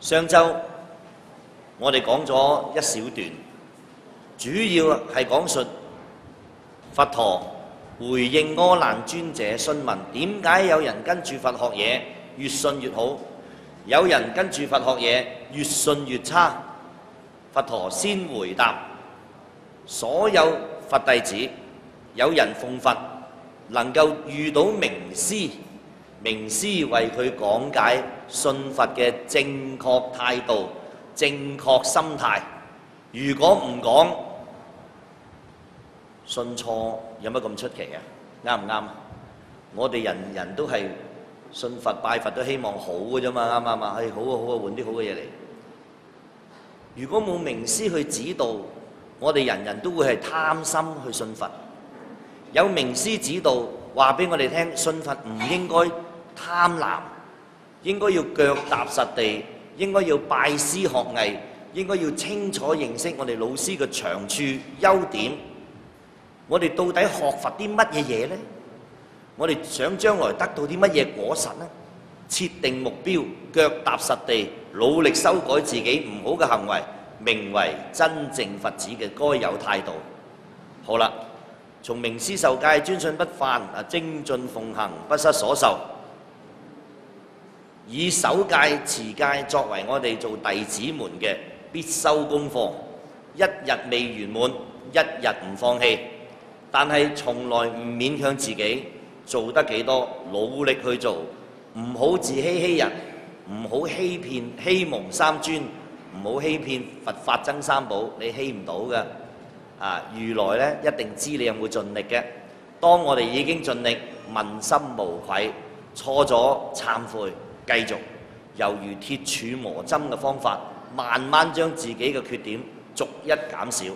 上週我哋講咗一小段，主要係講述佛陀回應阿難尊者詢問，點解有人跟住佛學嘢越信越好，有人跟住佛學嘢越信越差？佛陀先回答所有佛弟子，有人奉佛能夠遇到名師，名師為佢講解信佛嘅正確態度、正確心態。如果唔講，信錯有乜咁出奇啊？啱唔啱？我哋人人都係信佛拜佛都希望好嘅啫嘛，啱唔啱啊？好啊好啊，換啲好嘅嘢嚟。如果冇名師去指導，我哋人人都會係貪心去信佛。有名師指導，話俾我哋聽，信佛唔應該貪婪，應該要腳踏實地，應該要拜師學藝，應該要清楚認識我哋老師嘅長處優點。我哋到底學佛啲乜嘢嘢呢？我哋想將來得到啲乜嘢果實呢？設定目標，腳踏實地，努力修改自己唔好嘅行為，名為真正佛子嘅該有態度。好啦，從名師受戒，專信不犯，精進奉行，不失所受，以守戒持戒作為我哋做弟子們嘅必修功課。一日未圓滿，一日唔放棄，但係從來唔勉強自己，做得幾多努力去做，唔好自欺欺人，唔好欺騙欺蒙三尊，唔好欺騙佛法僧三寶，你欺唔到嘅。如來咧一定知你有冇盡力嘅。當我哋已經盡力，問心無愧，錯咗懺悔，繼續猶如鐵杵磨針嘅方法，慢慢將自己嘅缺點逐一減少。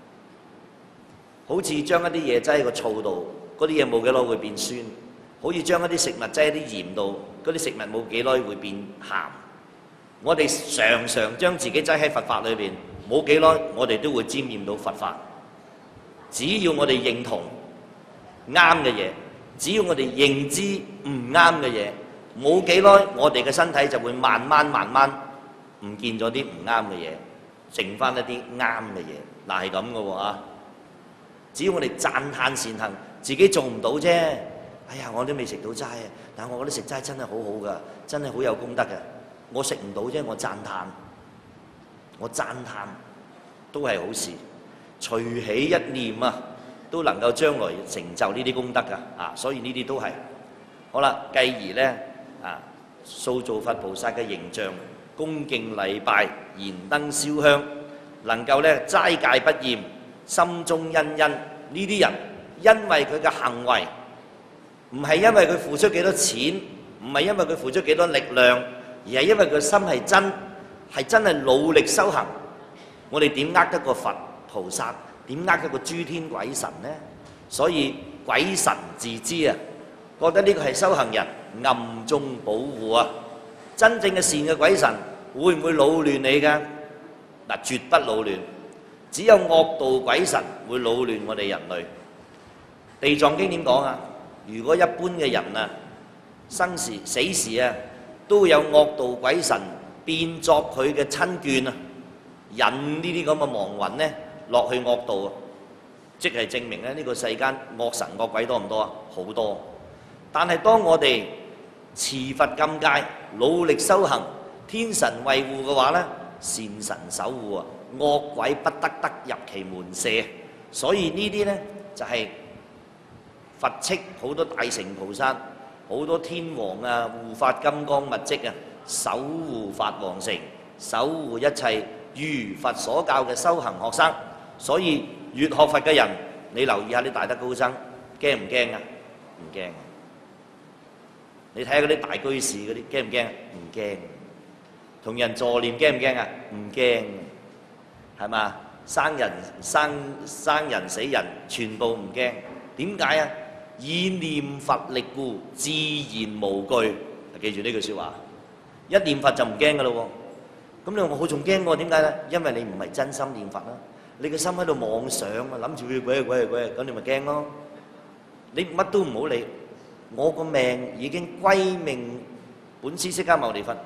好似將一啲嘢擠喺個醋度，嗰啲嘢冇幾耐會變酸；好似將一啲食物擠喺啲鹽度，嗰啲食物冇幾耐會變鹹。我哋常常將自己擠喺佛法裏邊，冇幾耐我哋都會沾染到佛法。只要我哋認同啱嘅嘢，只要我哋認知唔啱嘅嘢，冇幾耐我哋嘅身體就會慢慢唔見咗啲唔啱嘅嘢，剩翻一啲啱嘅嘢。嗱，係咁嘅喎啊！只要我哋讚歎善行，自己做唔到啫。哎呀，我都未食到齋啊！但係我覺得食齋真係好好㗎，真係好有功德嘅。我食唔到啫，我讚歎都係好事。隨起一念啊，都能夠將來成就呢啲功德㗎。所以呢啲都係好啦。繼而呢，塑造佛菩薩嘅形象，恭敬禮拜，燃燈燒香，能夠呢齋戒不厭，心中欣欣。呢啲人因為佢嘅行為，唔係因為佢付出幾多錢，唔係因為佢付出幾多力量，而係因為佢心係真係努力修行。我哋點呃得過佛菩薩？點呃得過諸天鬼神呢？所以鬼神自知啊，覺得呢個係修行人，暗中保護啊。真正嘅善嘅鬼神會唔會擾亂你㗎？嗱，絕不擾亂。只有惡道鬼神會擾亂我哋人類。地藏經點講啊？如果一般嘅人啊，生時死時啊，都有惡道鬼神變作佢嘅親眷啊，引呢啲咁嘅亡魂呢落去惡道啊，即係證明咧呢個世間惡神惡鬼多唔多啊？好多。但係當我哋持佛禁戒，努力修行，天神衛護嘅話呢，善神守護啊，惡鬼不得入其門舍。所以呢啲呢，就係佛斥好多大乘菩薩、好多天王啊、護法金剛密跡啊，守護法王城，守護一切如佛所教嘅修行學生。所以越學佛嘅人，你留意下啲大德高僧，驚唔驚啊？唔驚。你睇下嗰啲大居士嗰啲，驚唔驚？唔驚。同人助念驚唔驚啊？唔驚。係嘛？生人死人全部唔驚。點解啊？以念佛力故，自然無懼。記住呢句説話，一念佛就唔驚噶咯喎。咁你話我仲驚喎？點解咧？因為你唔係真心念佛啦，你個心喺度妄想啊，諗住佢鬼咁你咪驚咯。你乜都唔好理，我個命已經歸命本師釋迦牟尼佛，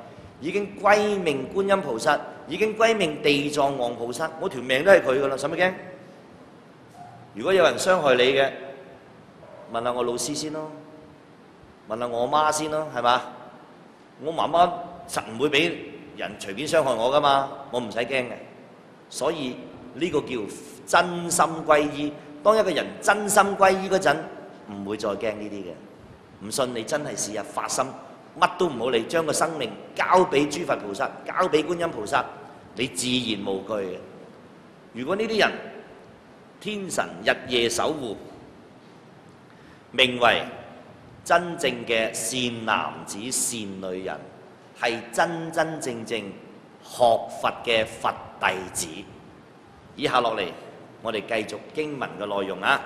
已經歸命觀音菩薩，已經歸命地藏王菩薩，我條命都係佢噶啦，使乜驚？如果有人傷害你嘅，問下我老師先咯，問下我媽先咯，係嘛？我媽媽實唔會俾人隨便傷害我噶嘛，我唔使驚嘅。所以呢個叫真心歸依。當一個人真心歸依嗰陣，唔會再驚呢啲嘅。唔信你真係試下發心，乜都唔好理，將個生命交俾諸佛菩薩，交俾觀音菩薩，你自然無懼嘅。如果呢啲人天神日夜守護，名為真正嘅善男子善女人，係真真正正學佛嘅佛弟子。以下落嚟，我哋繼續經文嘅內容啊！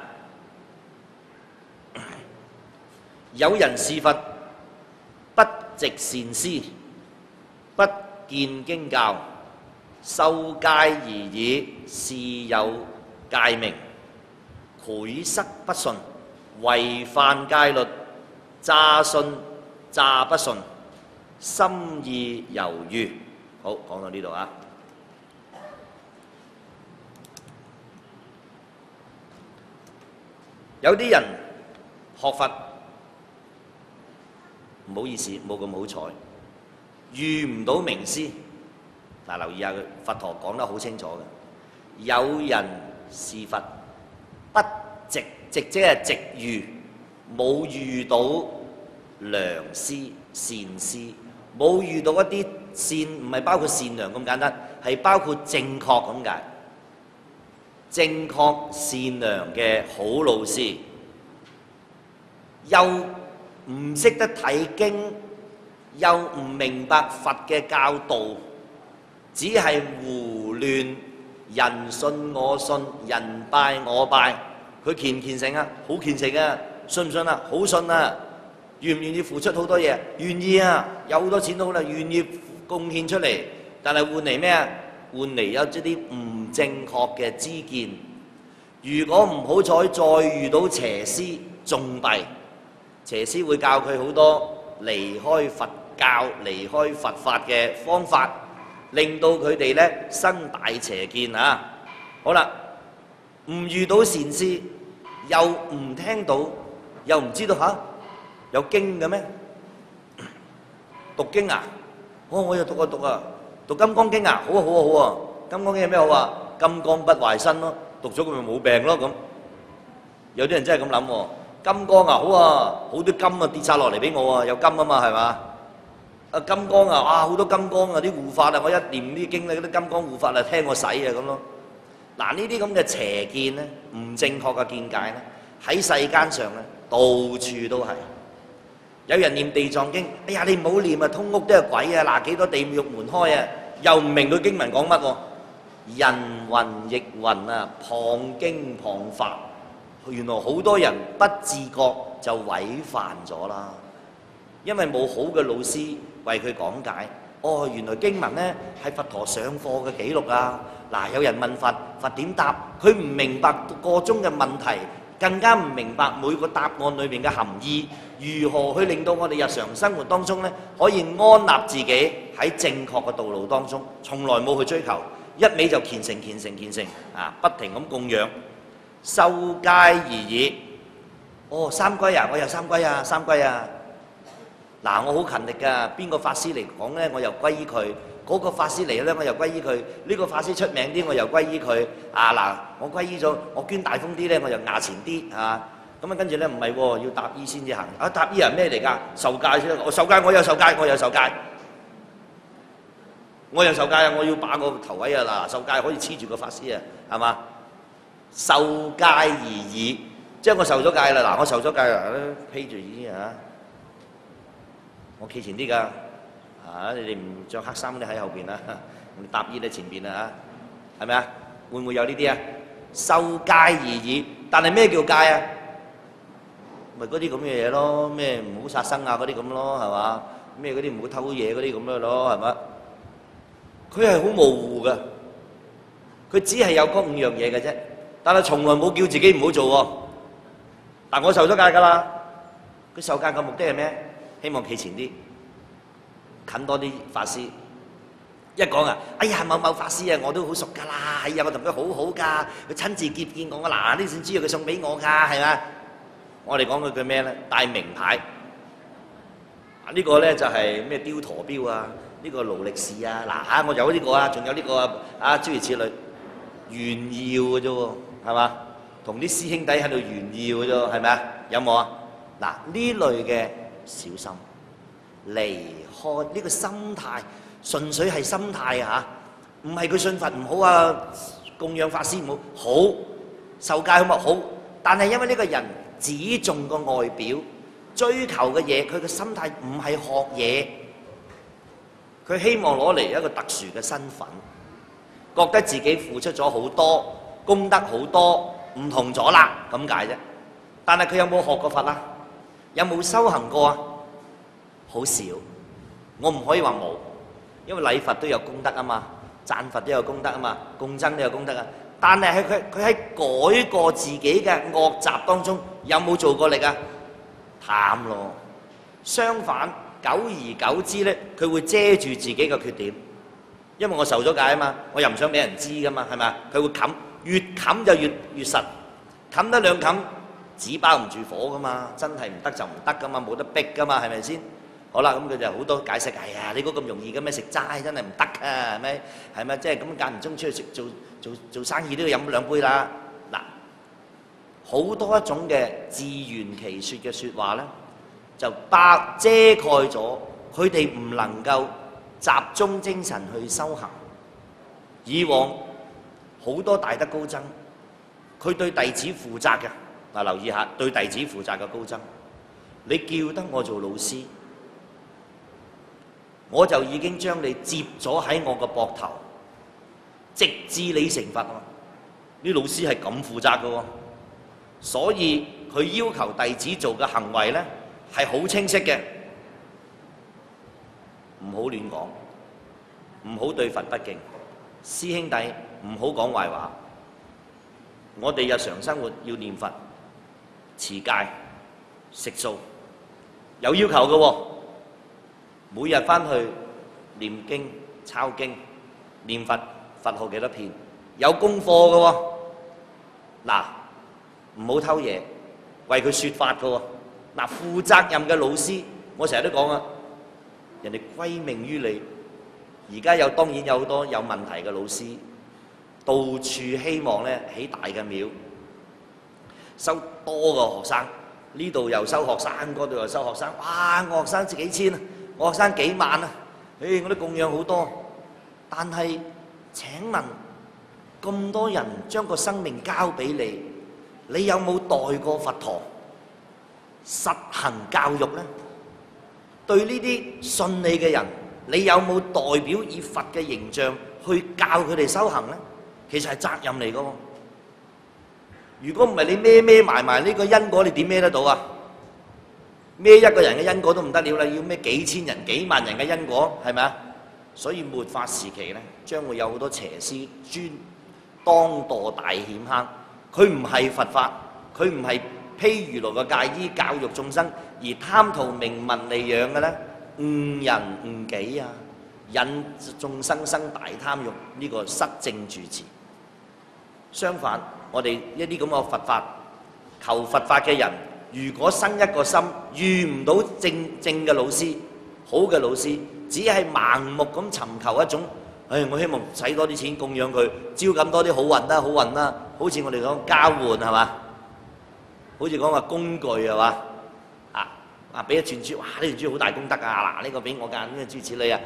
有人是佛，不值善思，不見經教，受戒而已，是有戒名。賄塞不信，違犯戒律，詐信詐不信，心意猶豫。好，講到呢度啊。有啲人學佛，唔好意思，冇咁好彩，遇唔到名師。嗱，留意下佢，佛陀講得好清楚嘅。有人是佛，不值，值即係值遇，冇遇到良師善師，冇遇到一啲善，唔係包括善良咁簡單，係包括正確咁解。正確善良嘅好老師，又唔識得睇經，又唔明白佛嘅教導，只係胡亂人信我信，人拜我拜。佢虔唔虔誠啊？好虔誠啊！信唔信啊？好信啊！願唔願意付出好多嘢？願意啊！有好多錢都好啦，願意貢獻出嚟，但係換嚟咩啊？換嚟有一啲唔正確嘅知見。如果唔好彩再遇到邪師，仲弊。邪師會教佢好多離開佛教、離開佛法嘅方法，令到佢哋咧生大邪見啊！好啦，唔遇到善師，又唔聽到，又唔知道嚇有經嘅咩？讀經啊！我又讀啊！讀《金剛經》啊！好啊好啊好啊！《金剛經》有咩好啊？金剛不壞身咯，讀咗佢咪冇病咯咁。有啲人真係咁諗喎。金剛啊，好啊，好多金啊跌晒落嚟俾我啊，有金啊嘛係嘛？啊金剛啊，哇好多金剛啊，啲護法啊，我一念啲經咧，嗰啲金剛護法啊聽我使啊咁咯。嗱呢啲咁嘅邪見咧，唔正確嘅見解咧，喺世間上咧到處都係。有人念地藏經，哎呀你唔好念啊，通屋都有鬼啊，嗱幾多地獄門開啊，又唔明佢經文講乜喎？人云亦云啊，旁經旁法。原來好多人不自覺就違犯咗啦，因為冇好嘅老師為佢講解。哦，原來經文呢係佛陀上課嘅記錄啊！嗱，有人問佛，佛點答？佢唔明白個中嘅問題，更加唔明白每個答案裏面嘅含義，如何去令到我哋日常生活當中呢可以安立自己喺正確嘅道路當中，從來冇去追求，一味就虔誠啊，不停咁供養。受戒而已。哦，三歸啊，我又三歸啊，三歸啊。嗱，我好勤力㗎，邊個法師嚟講咧，我又歸依佢；嗰個法師嚟咧，我又歸依佢；呢個法師出名啲，我又歸依佢。啊嗱，我歸依咗，我捐大封啲咧，我又牙前啲啊。咁啊，跟住咧唔係喎，要搭衣先至行。啊，搭衣係咩嚟㗎？受戒先。我受戒，我又受戒，我又受戒，我又受戒啊！我要把個頭位啊嗱，受戒可以黐住個法師啊，係嘛？受戒而已，即係我受咗戒啦。嗱，我受咗戒啦，披住呢啊，我企前啲㗎。啊，你哋唔着黑衫，你喺後邊啦，搭衣喺前邊啦嚇，係咪啊？會唔會有呢啲啊？受戒而已，但係咩叫戒啊？咪嗰啲咁嘅嘢咯，咩唔好殺生啊嗰啲咁咯，係嘛？咩嗰啲唔好偷嘢嗰啲咁樣咯，係嘛？佢係好模糊㗎，佢只係有嗰5樣嘢嘅啫。但係從來冇叫自己唔好做喎。但我受咗戒㗎啦。佢受戒嘅目的係咩？希望企前啲， 近多啲法師。一講啊，哎呀某某法師啊，我都好熟㗎啦，係啊，我同佢好好㗎，佢親自接見我㗎，嗱呢扇珠佢送俾我㗎，係嘛？我哋講佢句咩咧？帶名牌，呢個咧就係咩雕陀標啊，呢個勞力士啊，嗱我有呢個啊，仲有呢個啊，諸如此類，炫耀嘅啫喎，係嘛？同啲師兄弟喺度炫耀嘅啫，係咪啊？有冇啊？嗱呢類嘅小心，離開呢個心態。純粹係心態嚇，唔係佢信佛唔好啊，供養法師唔好，好受戒好咪好，但係因為呢個人只重個外表，追求嘅嘢，佢嘅心態唔係學嘢，佢希望攞嚟一個特殊嘅身份，覺得自己付出咗好多，功德好多，唔同咗啦咁解啫。但係佢有冇學過佛啊？有冇修行過啊？好少，我唔可以話冇。因為禮佛都有功德啊嘛，讚佛都有功德啊嘛，供僧都有功德啊。但係佢喺改過自己嘅惡習當中，有冇做過力啊？淡咯。相反，久而久之咧，佢會遮住自己嘅缺點。因為我受咗戒啊嘛，我又唔想俾人知噶嘛，係咪啊？佢會冚，越冚就越實，冚得兩冚，紙包唔住火噶嘛，真係唔得就唔得噶嘛，冇得逼噶嘛，係咪先？好啦，咁佢就好多解釋。哎呀，你估咁容易嘅咩？食齋真係唔得啊，係咪？係咪？即係咁間唔中出去食做生意都要飲兩杯啦。嗱，好多一種嘅自圓其説嘅説話咧，就遮蓋咗佢哋唔能夠集中精神去修行。以往好多大德高僧，佢對弟子負責嘅。嗱，留意下，對弟子負責嘅高僧，你叫得我做老師，我就已經將你接咗喺我個膊頭，直至你成佛喎。啲老師係咁負責嘅喎，所以佢要求弟子做嘅行為咧係好清晰嘅，唔好亂講，唔好對佛不敬，師兄弟唔好講壞話。我哋日常生活要念佛、持戒、食素，有要求嘅喎。每日翻去念經、抄經、念佛，佛號幾多遍，有功課嘅喎。嗱，唔好偷嘢，為佢説法嘅喎。嗱，負責任嘅老師，我成日都講啊，人哋歸命於你。而家當然有好多有問題嘅老師，到處希望咧起大嘅廟，收多個學生，呢度又收學生，嗰度又收學生，哇！我學生值幾千啊！我學生幾萬啊！我啲供養好多，但係請問咁多人將個生命交俾你，你有冇代過佛陀實行教育呢？對呢啲信你嘅人，你有冇代表以佛嘅形象去教佢哋修行呢？其實係責任嚟㗎喎。如果唔係你孭埋呢個因果，你點孭得到啊？孭一個人嘅因果都唔得了啦，要孭幾千人、幾萬人嘅因果，係咪啊？所以末法時期咧，將會有好多邪師專當墮大險坑。佢唔係佛法，佢唔係披如來嘅戒衣教育眾生，而貪圖名聞利養嘅咧，誤人誤己啊，引眾生生大貪欲，呢個失正住持。相反，我哋一啲咁嘅佛法求佛法嘅人，如果生一個心遇唔到正嘅老師、好嘅老師，只係盲目咁尋求一種，我希望使多啲錢供養佢，招咁多啲好運啦、好運啦，好似我哋講交換係嘛？好似講話工具係嘛？俾一串珠，哇！呢串珠好大功德啊！嗱，呢個俾我㗎，呢個諸如此類啊。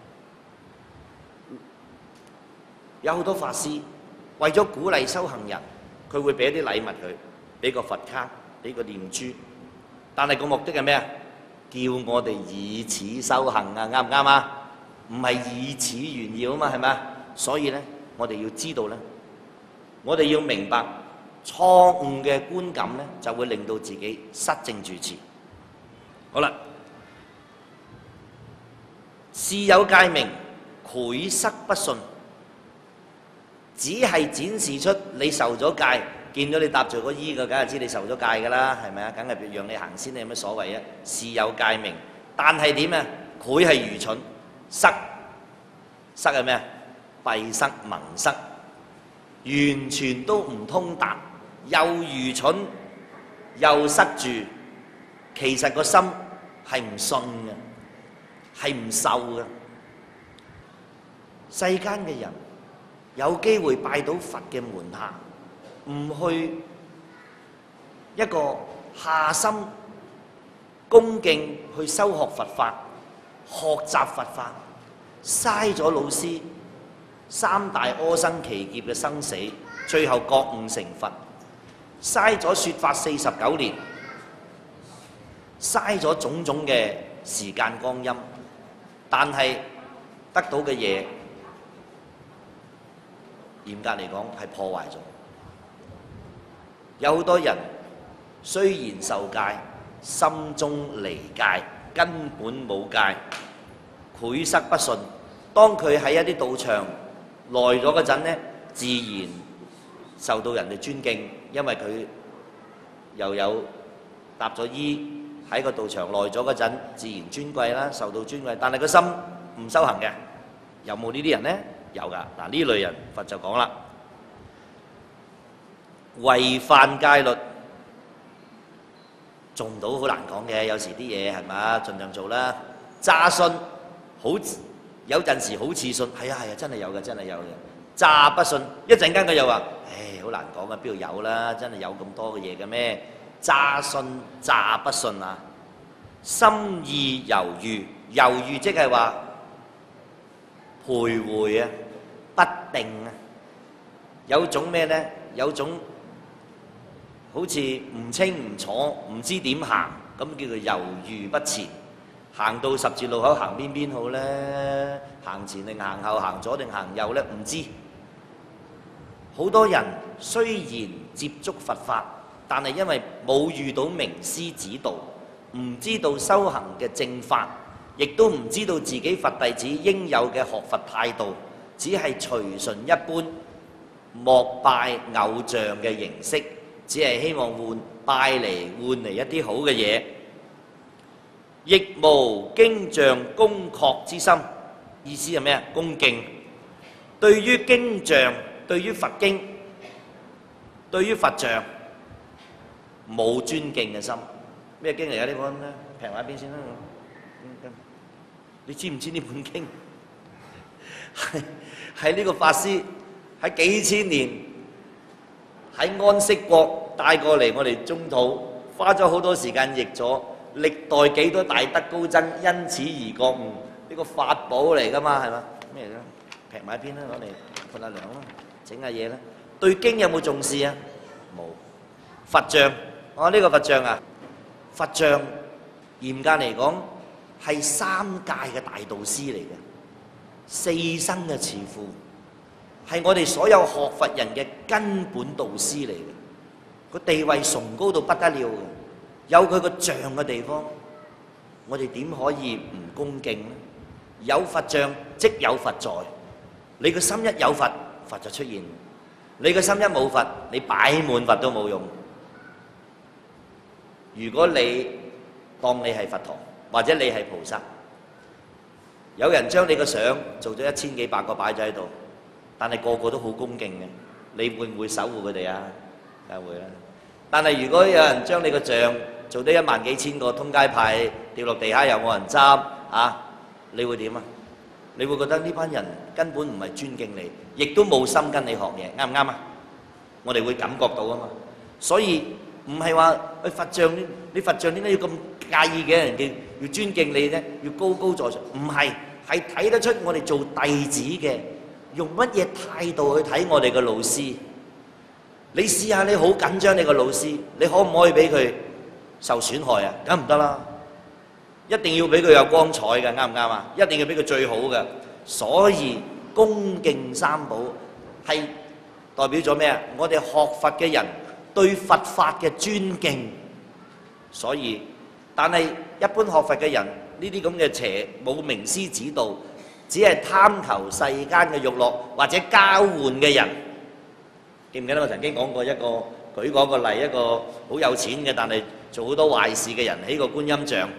有好多法師為咗鼓勵修行人，佢會俾一啲禮物佢，俾個佛卡，俾個念珠，但係個目的係咩啊？叫我哋以此修行啊，啱唔啱啊？唔係以此炫耀啊嘛，係咪啊？所以咧，我哋要知道咧，我哋要明白錯誤嘅觀感咧，就會令到自己失正住持。好啦，事有戒名，賄塞不信，只係展示出你受咗戒。見到你搭住個衣嘅，梗係知你受咗戒㗎啦，係咪啊？梗係讓你行先，你有乜所謂啊？事有戒名，但係點啊？佢係愚蠢， 塞塞係咩啊？閉塞蒙塞，完全都唔通達，又愚蠢又塞住，其實個心係唔信嘅，係唔受嘅。世間嘅人有機會拜到佛嘅門下，唔去一個下心恭敬去修學佛法、學習佛法，嘥咗老師三大阿僧祇劫嘅生死，最後覺悟成佛，嘥咗說法49年，嘥咗種種嘅時間光陰，但係得到嘅嘢，嚴格嚟講係破壞咗。有好多人雖然受戒，心中離戒，根本冇戒，悔失不信。當佢喺一啲道場耐咗嗰陣呢，自然受到人哋尊敬，因為佢又有搭咗衣喺個道場耐咗嗰陣，自然尊貴啦，受到尊貴。但係個心唔修行嘅，有冇呢啲人呢？有㗎。嗱，呢類人佛就講啦，違犯戒律。做唔到好難講嘅，有時啲嘢係嘛，盡量做啦。詐信好有陣時好似信，係啊，真係有嘅，真係有嘅。詐不信，一陣間佢又話，好難講嘅，邊度有啦？真係有咁多嘅嘢嘅咩？詐信詐不信啊！心意猶豫，猶豫即係話徘徊啊，不定啊，有種咩呢？有種好似唔清唔楚，唔知點行，咁叫做猶豫不前。行到十字路口，行邊好呢？行前定行後？行左定行右呢？唔知。好多人雖然接觸佛法，但係因為冇遇到名師指導，唔知道修行嘅正法，亦都唔知道自己佛弟子應有嘅學佛態度，只係隨順一般膜拜偶像嘅形式，只係希望拜嚟換嚟一啲好嘅嘢，亦無經像恭確之心。意思係咩啊？恭敬。對於經像，對於佛經，對於佛像，冇尊敬嘅心。咩經嚟㗎？呢本咧，平埋一邊先啦。你知唔知呢本經係呢個法師喺幾千年喺安息國帶過嚟我哋中土，花咗好多時間譯咗，歷代幾多大德高僧因此而覺悟，呢個法寶嚟㗎嘛，係嘛？咩嚟㗎？平埋一邊啦，攞嚟潑下涼啦，整下嘢啦。對經有冇重視啊？冇。佛像，呢個佛像啊，佛像嚴格嚟講係三界嘅大導師嚟嘅，四生嘅慈父，係我哋所有學佛人嘅根本導師嚟嘅。個地位崇高到不得了嘅，有佢個像嘅地方，我哋點可以唔恭敬呢？有佛像即有佛在，你個心一有佛，佛就出現；你個心一冇佛，你擺滿佛都冇用。如果你當你係佛陀，或者你係菩薩，有人將你個相做咗1000幾百個擺咗喺度，但係個個都好恭敬嘅，你會唔會守護佢哋啊？梗係會啦。但係如果有人將你個像做咗1萬幾千個，通街派掉落地下又冇人執啊，你會點啊？你會覺得呢班人根本唔係尊敬你，亦都冇心跟你學嘢，啱唔啱啊？我哋會感覺到啊嘛。所以唔係話佛像，你佛像點解要咁介意嘅？人哋要尊敬你咧，要高高在上，唔係，係睇得出我哋做弟子嘅用乜嘢態度去睇我哋嘅老師。你試下，你好緊張你個老師，你可唔可以俾佢受損害啊？梗唔得啦，一定要俾佢有光彩嘅，啱唔啱啊？一定要俾佢最好嘅。所以恭敬三寶係代表咗咩啊？我哋學佛嘅人對佛法嘅尊敬。所以，但係一般學佛嘅人呢啲咁嘅邪冇名師指導，只係貪求世間嘅慾樂或者交換嘅人。記唔記得我曾經講過舉過一個例，一個好有錢嘅但係做好多壞事嘅人起個觀音像，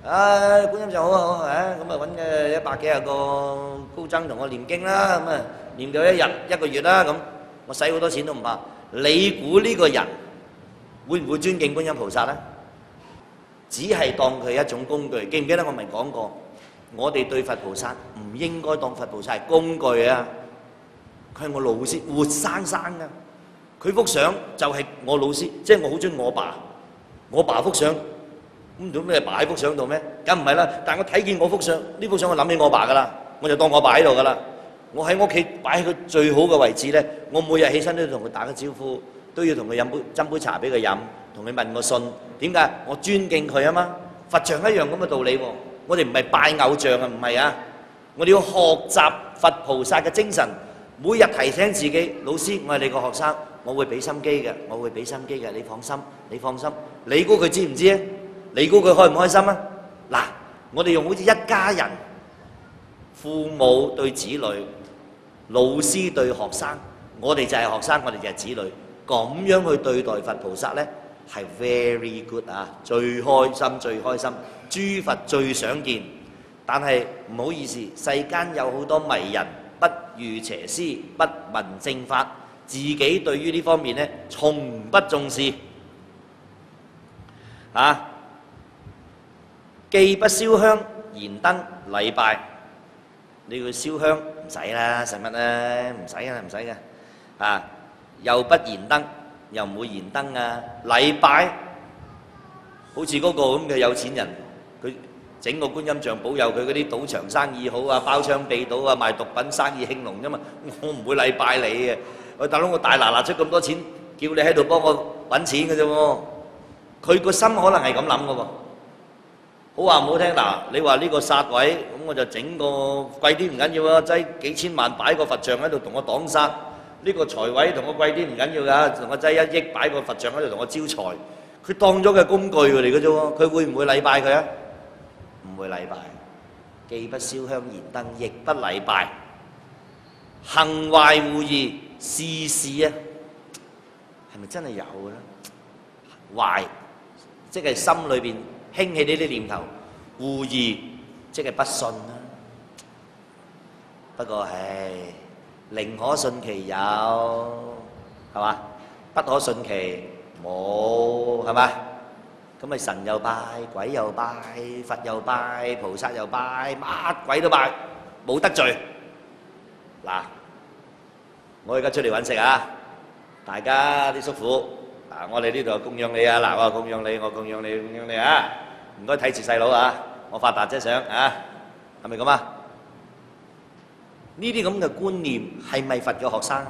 觀音像好好咁啊揾嘅100幾廿個高僧同我念經啦，咁啊念到1個月啦，咁我使好多錢都唔怕。你估呢個人會唔會尊敬觀音菩薩呢？只係當佢係一種工具。記唔記得我咪講過？我哋對佛菩薩唔應該當佛菩薩係工具啊！佢係我老師，活生生㗎。佢幅相就係我老師，即係我好中意我爸幅相。咁做咩擺喺幅相度咩？梗唔係啦！但係我睇見我幅相，呢幅相我諗起我爸噶啦，我就當我爸喺度噶啦。我喺我屋企擺喺佢最好嘅位置咧，我每日起身都要同佢打個招呼，都要同佢斟杯茶俾佢飲，同佢問個信。點解？我尊敬佢啊嘛！佛像一樣咁嘅道理喎。我哋唔係拜偶像啊，唔係啊！我哋要學習佛菩薩嘅精神，每日提醒自己：老師，我係你個學生，我會俾心機嘅，我會俾心機嘅，你放心，你放心。你估佢知唔知啊？你估佢開唔開心啊？嗱，我哋用好似一家人，父母對子女，老師對學生，我哋就係學生，我哋就係子女，咁樣去對待佛菩薩呢，係 very good 啊！最開心，最開心，諸佛最想見。但係唔好意思，世間有好多迷人，不遇邪師，不聞正法，自己對於呢方面呢，從不重視啊！既不燒香燃燈禮拜，你要燒香唔使啦，使乜咧？唔使嘅，唔使嘅。啊，又不燃燈，又唔會燃燈啊！禮拜，好似嗰個咁嘅有錢人，佢整個觀音像保佑佢嗰啲賭場生意好啊，包槍秘賭啊，賣毒品生意興隆啫嘛。我唔會禮拜你嘅。喂，大佬，我大嗱嗱出咁多錢，叫你喺度幫我揾錢嘅啫喎。佢個心可能係咁諗嘅喎。好話唔好聽，嗱，你話呢個殺位，咁我就整個貴啲唔緊要啊，擠幾千萬擺個佛像喺度同我擋殺。呢個財位同我貴啲唔緊要㗎，同我擠1億擺個佛像喺度同我招財。佢當咗嘅工具嚟嘅啫喎，佢會唔會禮拜佢啊？唔會禮拜，既不燒香燃燈，亦不禮拜。行壞護義，事事啊，係咪真係有嘅咧？壞，即係心裏邊興起呢啲念頭，護義即係不信啦。不過唉，寧可信其有，係嘛？不可信其冇，係嘛？咁咪神又拜，鬼又拜，佛又拜，菩薩又拜，乜鬼都拜，冇得罪。嗱，我而家出嚟揾食啊！大家啲叔父。嗱，我哋呢度供養你啊！嗱，我供養你，我供養你，供養你啊！唔該睇住細佬啊！我發達啫想啊，係咪咁啊？呢啲咁嘅觀念係咪佛嘅學生？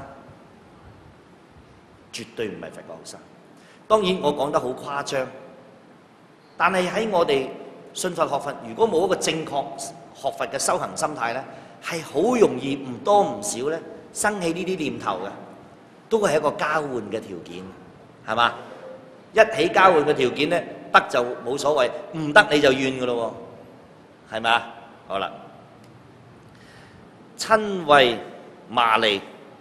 絕對唔係佛嘅學生。當然我講得好誇張，但係喺我哋信佛學佛，如果冇一個正確學佛嘅修行心態咧，係好容易唔多唔少咧生起呢啲念頭嘅，都係一個交換嘅條件。係嘛？一起交換嘅條件咧，得就冇所謂，唔得你就怨噶咯喎，係咪啊？好啦，瞋恚罵利，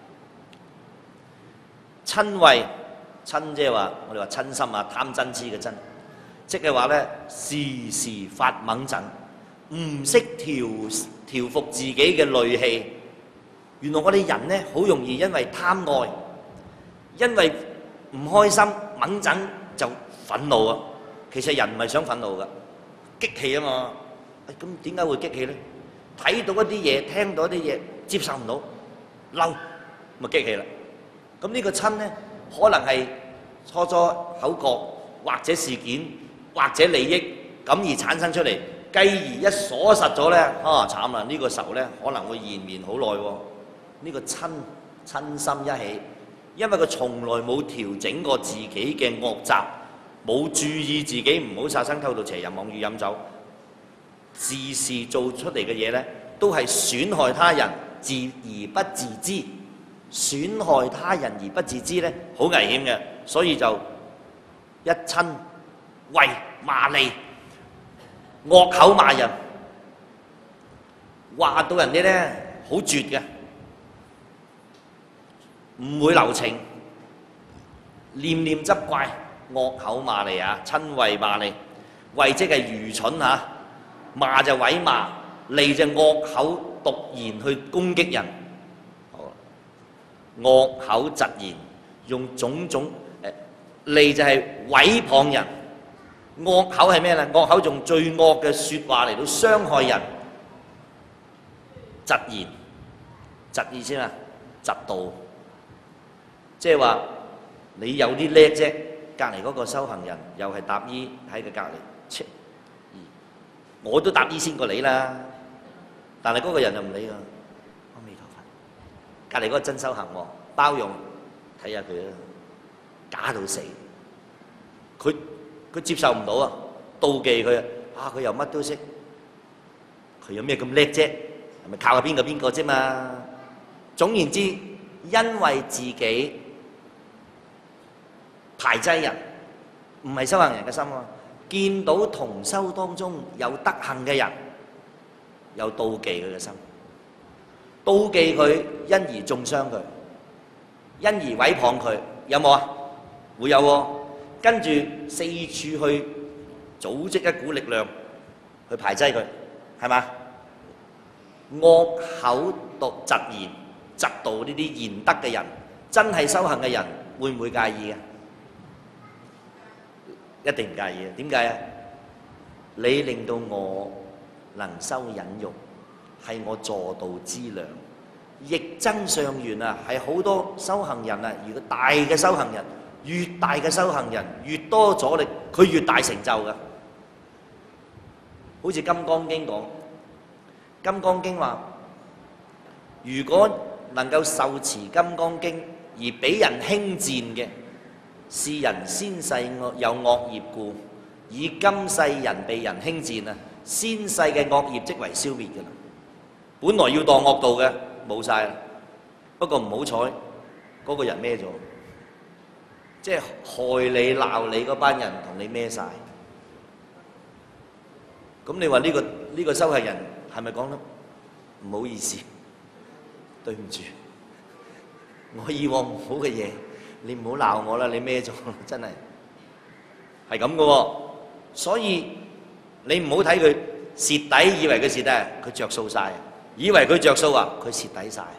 瞋恚瞋即係話我哋話瞋心啊，貪嗔痴嘅瞋，即係話咧時時發猛陣，唔識調服自己嘅戾氣。原來我哋人咧好容易因為貪愛，因為唔開心，猛陣就憤怒啊！其實人唔係想憤怒噶，激氣啊嘛。咁點解會激氣咧？睇到一啲嘢，聽到一啲嘢，接受唔到，嬲，咪激氣啦。咁呢個瞋咧，可能係初口角，或者事件，或者利益咁而產生出嚟，繼而一鎖實咗咧，啊慘啦！呢個仇咧可能會延綿好耐喎。呢個瞋心一起。因為佢從來冇調整過自己嘅惡習，冇注意自己唔好殺生偷盜邪淫妄語飲酒，時時做出嚟嘅嘢呢，都係損害他人而不自知，損害他人而不自知呢，好危險嘅，所以就一瞋恚罵利，惡口罵人，話到人哋呢好絕嘅。唔會留情，念念執怪，惡口罵利啊，瞋恚罵利，謂即係愚蠢嚇， 罵就毀罵，利就惡口毒言去攻擊人，惡口疾言，用種種利就係毀謗人，惡口係咩咧？惡口用最惡嘅説話嚟到傷害人，疾言，疾意思啊，疾道，即係話你有啲叻啫，隔離嗰個修行人又係搭衣喺佢隔離，我都搭衣先過你啦，但係嗰個人就唔理㗎，阿彌陀佛，隔離嗰個真修行喎，包容，睇下佢啦，假到死，佢接受唔到啊，妒忌佢啊，佢又乜都識，佢有咩咁叻啫？係咪靠下邊個啫嘛？總言之，因為自己排擠人，唔係修行人嘅心啊！見到同修當中有德行嘅人，有妒忌佢嘅心，妒忌佢，因而中傷佢，因而毀謗佢，有冇啊？會有喎，跟住四處去組織一股力量去排擠佢，係嘛？惡口毒疾言，嫉妒呢啲賢德嘅人，真係修行嘅人，會唔會介意嘅？一定唔介意嘅。點解啊？你令到我能修忍辱，係我助道之糧。逆增上緣啊，係好多修行人啊。如果大嘅修行人，越大嘅修行人，越多阻力，佢越大成就㗎。好似《金剛經》講，《金剛經》話：如果能夠受持《金剛經》而俾人輕賤嘅，是人先世有惡業故，以今世人被人輕賤啊，先世嘅惡業即為消滅㗎啦。本來要墮惡道嘅，冇晒啦。不過唔好彩，嗰個人孭咗，即係害你鬧你嗰班人同你孭晒。咁你話呢個修行人係咪講得唔好意思？對唔住，我以往唔好嘅嘢，你唔好鬧我啦，你孭咗，真係係咁嘅喎。所以你唔好睇佢蝕底，以為佢蝕底，佢着數晒；以為佢着數啊，佢蝕底晒。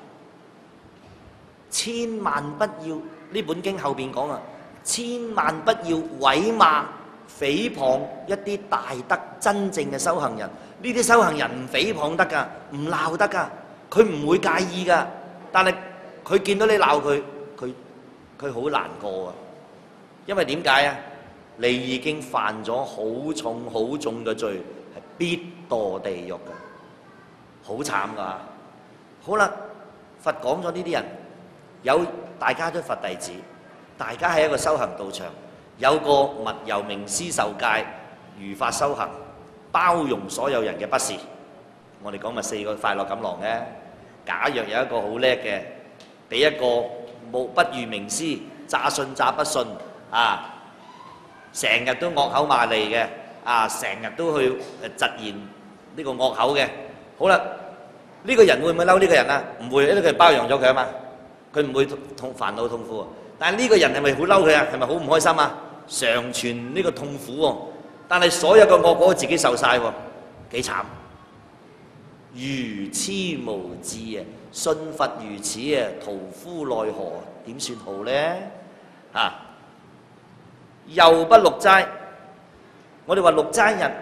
千萬不要，呢本經後邊講啊，千萬不要毀罵誹謗一啲大德真正嘅修行人。呢啲修行人唔誹謗得㗎，唔鬧得㗎，佢唔會介意㗎。但係佢見到你鬧佢，佢好難過啊！因為點解啊？你已經犯咗好重好重嘅罪，係必墮地獄㗎，好慘㗎。好啦，佛講咗呢啲人，有大家都佛弟子，大家喺一個修行道場，有個密由明師受戒，如法修行，包容所有人嘅不是。我哋講咪4個快樂錦囊嘅。假若有一個好叻嘅，俾一個不如明師，詐信詐不信啊，成日都惡口罵利嘅啊，成日都去疾言呢個惡口嘅。好啦，呢個人會唔會嬲呢個人啊？唔會，因為佢包容咗佢啊嘛，佢唔會煩惱痛苦。但係呢個人係咪好嬲佢啊？係咪好唔開心啊？常存呢個痛苦喎，但係所有嘅惡果自己受晒喎，幾慘！愚痴無智啊！信佛如此啊，屠夫奈何？點算好呢？啊！又不六齋，我哋話六齋日，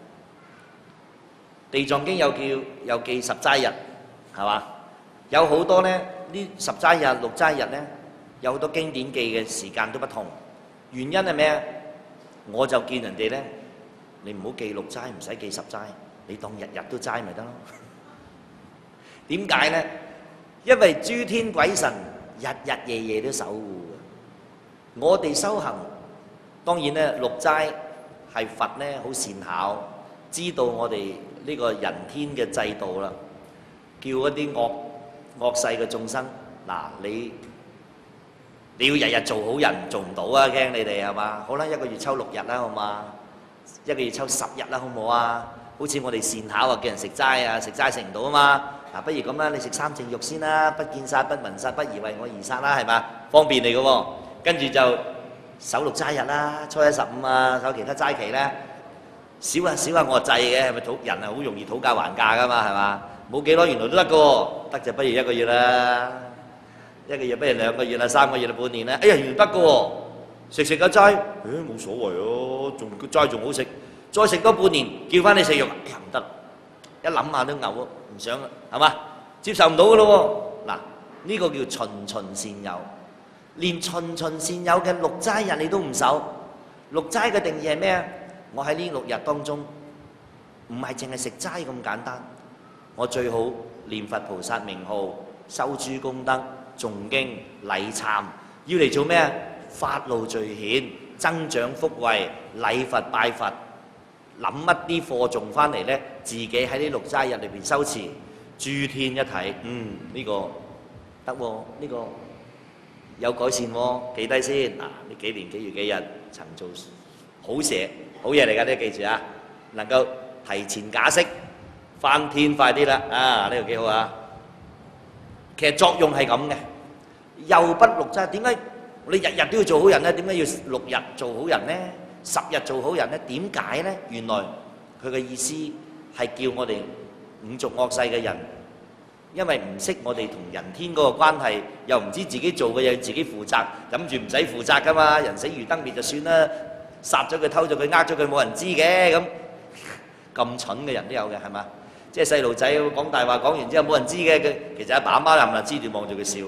地藏經有記十齋日，係嘛？有好多呢，呢十齋日、六齋日呢，有好多經典記嘅時間都不同。原因係咩啊？我就見人哋呢，你唔好記六齋，唔使記十齋，你當日日都齋咪得咯。點解呢？因為諸天鬼神日日夜夜都守護嘅。我哋修行當然咧，六齋係佛咧好善巧，知道我哋呢個人天嘅制度啦，叫一啲惡世嘅眾生嗱，你要日日做好人，做唔到啊！驚你哋係嘛？好啦，一個月抽6日啦，好嘛？一個月抽10日啦，好唔好啊？好似我哋善巧啊，叫人食齋啊，食齋食唔到啊嘛。嗱，不如咁啦，你食3淨肉先啦，不見殺、不聞殺、不宜為我而殺啦，係嘛？方便你嘅喎。跟住就守6齋日啦，初一、15啊，守其他齋期咧， 少下我制嘅，係咪人係好容易討價還價噶嘛，係嘛？冇幾耐原來都得嘅喎，得就不如一個月啦，一個月不如2個月啦，3個月啦，半年啦，哎呀原來得嘅喎，食個齋，冇所謂咯，仲齋仲好食，再食多半年，叫翻你食肉，哎呀唔得，一諗下都嘔啊，唔想啦，係嘛？接受唔到嘅咯喎，嗱呢個叫循循善誘，連循循善誘嘅六齋日你都唔守，六齋嘅定義係咩啊？我喺呢6日當中，唔係淨係食齋咁簡單，我最好念佛菩薩名號，修諸功德，誦經禮懺，要嚟做咩啊？發露罪顯，增長福慧，禮佛拜佛，諗一啲課誦翻嚟呢，自己喺呢6齋日裏邊修持，諸天一睇，呢個得喎，呢個有改善喎，記低先。嗱，呢幾年幾月幾日曾做好事。好嘢嚟㗎，呢記住啊！能夠提前假釋，翻天快啲啦！啊，呢個幾好啊！其實作用係咁嘅，又不六齋。點解你日日都要做好人呢？點解要6日做好人呢？10日做好人呢？點解呢？原來佢嘅意思係叫我哋五濁惡世嘅人，因為唔識我哋同人天嗰個關係，又唔知自己做嘅嘢要自己負責，諗住唔使負責㗎嘛，人死如燈滅就算啦。殺咗佢、偷咗佢、呃咗佢，冇人知嘅咁蠢嘅人都有嘅，係嘛？即係細路仔講大話，講完之後冇人知嘅，佢其實阿爸阿媽又唔係知住望住佢笑，